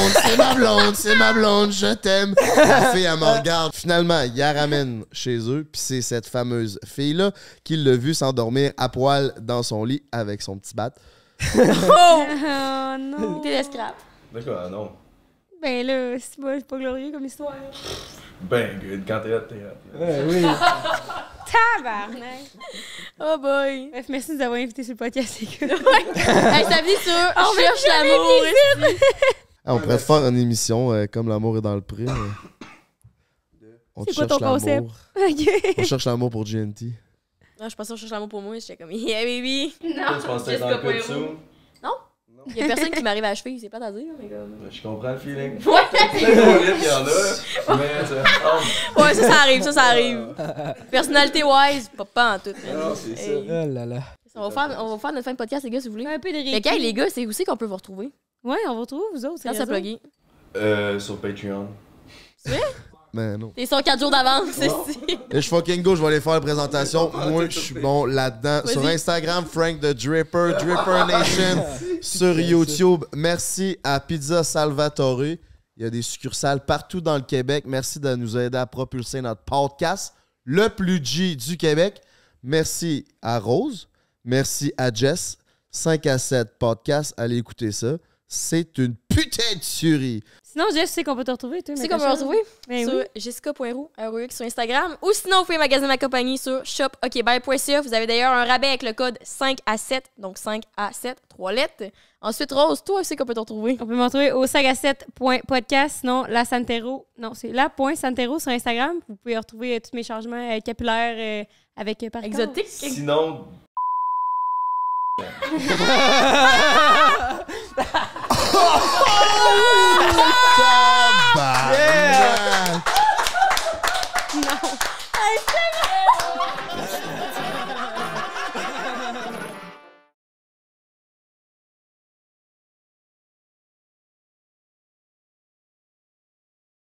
je t'aime. La fille, elle me regarde. Finalement, il la ramène chez eux. Puis c'est cette fameuse fille-là qui l'a vu s'endormir à poil dans son lit avec son petit bat. Oh! Oh non. T'es l'escrap. D'accord, non. Ben là, c'est pas glorieux comme histoire. Ben good, quand t'es hot, t'es hot. Ouais, oui. Tabarnak. Oh boy. Bref, merci de nous avoir invités sur le podcast, les gars. Hey, ça vient sur Je cherche l'amour. Ah, on pourrait te faire une émission comme l'amour est dans le prix. On C'est te quoi ton cherche concept? l'amour. Ok. On cherche l'amour pour GNT. Non, je pensais qu'on cherche l'amour pour moi. J'étais comme, yeah, baby. Toi, tu penses que t'es dans le coup dessous? Il y a personne qui m'arrive à la cheville, c'est pas à dire, mais comme. Je comprends le feeling. Ouais! C'est pas vite qu'il y en a, mais ça ressemble. Ouais, ça arrive. Personnalité wise, pas en tout. Non, c'est ça. Oh là là. On va faire notre fin de podcast, les gars, si vous voulez. Un peu de Fait que, hey, les gars, c'est où c'est qu'on peut vous retrouver? Ouais, on va retrouver vous autres. Quand ça plugger? Sur Patreon. Mais non. T'es sur 4 jours d'avance, c'est Et je fucking go, je vais aller faire la présentation. Moi, je suis bon là-dedans. Vas-y. Sur Instagram, Frank the Dripper, Dripper Nation. Sur YouTube, merci à Pizza Salvatore. Il y a des succursales partout dans le Québec. Merci de nous aider à propulser notre podcast, le plus G du Québec. Merci à Rose. Merci à Jess. 5 à 7 podcast. Allez écouter ça. C'est une putain de tuerie. Sinon, Jess, tu sais qu'on peut te retrouver, toi. Tu sais qu'on peut me retrouver? Ben Sur oui. jessica.roux, ROX sur Instagram. Ou sinon, vous pouvez magasiner ma compagnie sur shopokbye.ca. Vous avez d'ailleurs un rabais avec le code 5 à 7. Donc 5 à 7, 3 lettres. Ensuite, Rose, toi aussi qu'on peut te retrouver. On peut me retrouver au 5à7.podcast. Sinon, la Santero. Non, c'est la.santero sur Instagram. Vous pouvez retrouver tous mes changements capillaires avec par Exotique. Sinon, Tabarnak! Non. Hey, c'est bon!